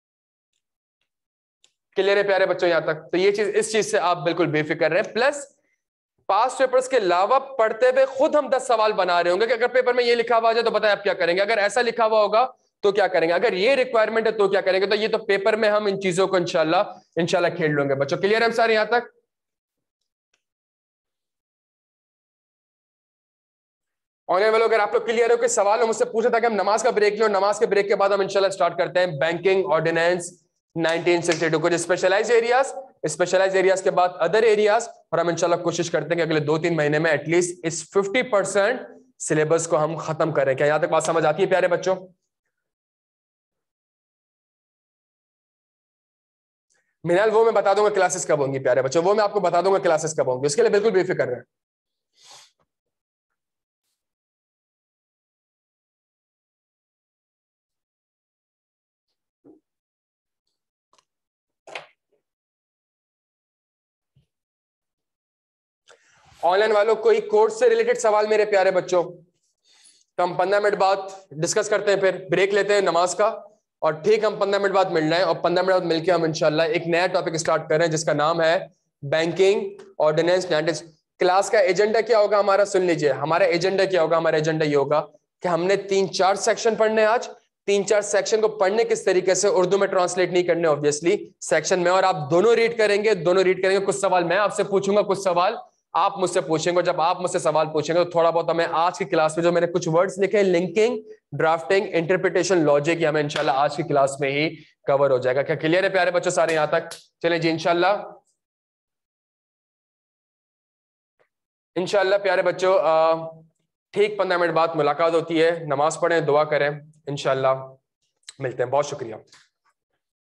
S1: क्लियर है प्यारे बच्चों यहां तक? तो ये चीज, इस चीज से आप बिल्कुल बेफिक्र रहे। प्लस पास्ट पेपर्स के अलावा पढ़ते हुए खुद हम 10 सवाल बना रहे होंगे कि अगर पेपर में ये लिखा हुआ जाए तो बताएं आप क्या करेंगे, अगर ऐसा लिखा हुआ होगा तो क्या करेंगे, अगर ये रिक्वायरमेंट है तो क्या करेंगे। तो ये तो पेपर में हम इन चीजों को इंशाल्लाह खेल लेंगे बच्चों। क्लियर है हम सारे यहां तक? ऑनलाइन वालों अगर आप लोग क्लियर हो कि सवाल हो मुझसे पूछे ताकि हम नमाज का ब्रेक लें, और नमाज के ब्रेक के बाद हम इंशाल्लाह स्टार्ट करते हैं बैंकिंग ऑर्डिनेंस 1962, कुछ स्पेशलाइज एरियाज के बाद अदर एरियाज, और हम इंशाल्लाह कोशिश करते हैं कि अगले 2-3 महीने में एटलीस्ट इस 50% सिलेबस को हम खत्म करें। क्या यहां तक बात समझ आती है प्यारे बच्चों? मिनाल वो मैं बता दूंगा क्लासेस कब होंगी प्यारे बच्चों, वो मैं आपको बता दूंगा क्लासेस कब होंगी, उसके लिए बिल्कुल बेफिक्र रहें। ऑनलाइन वालों कोई कोर्स से रिलेटेड सवाल मेरे प्यारे बच्चों? तो हम 15 मिनट बाद डिस्कस करते हैं, फिर ब्रेक लेते हैं नमाज का, और ठीक हम 15 मिनट बाद मिल रहे हैं, और 15 मिनट बाद मिलकर हम इंशाल्लाह एक नया टॉपिक स्टार्ट कर रहे हैं जिसका नाम है बैंकिंग ऑर्डिनेंस 19। क्लास का एजेंडा क्या होगा हमारा, सुन लीजिए हमारा एजेंडा क्या होगा। हमारा एजेंडा ये होगा कि हमने 3-4 सेक्शन पढ़ने हैं आज। 3-4 सेक्शन को पढ़ने किस तरीके से, उर्दू में ट्रांसलेट नहीं करने ऑब्वियसली, सेक्शन में, और आप दोनों रीड करेंगे, कुछ सवाल मैं आपसे पूछूंगा, कुछ सवाल आप मुझसे पूछेंगे। जब आप मुझसे सवाल पूछेंगे तो थोड़ा बहुत हमें आज की क्लास में जो मैंने कुछ वर्ड्स लिखे हैं, लिंकिंग, ड्राफ्टिंग, इंटरप्रिटेशन, लॉजिक, ये हमें इंशाल्लाह आज की क्लास में ही कवर हो जाएगा। क्या क्लियर है प्यारे बच्चों सारे यहां तक? चले जी इंशाल्लाह प्यारे बच्चों ठीक 15 मिनट बाद मुलाकात होती है। नमाज पढ़ें, दुआ करें, इंशाल्लाह मिलते हैं। बहुत शुक्रिया।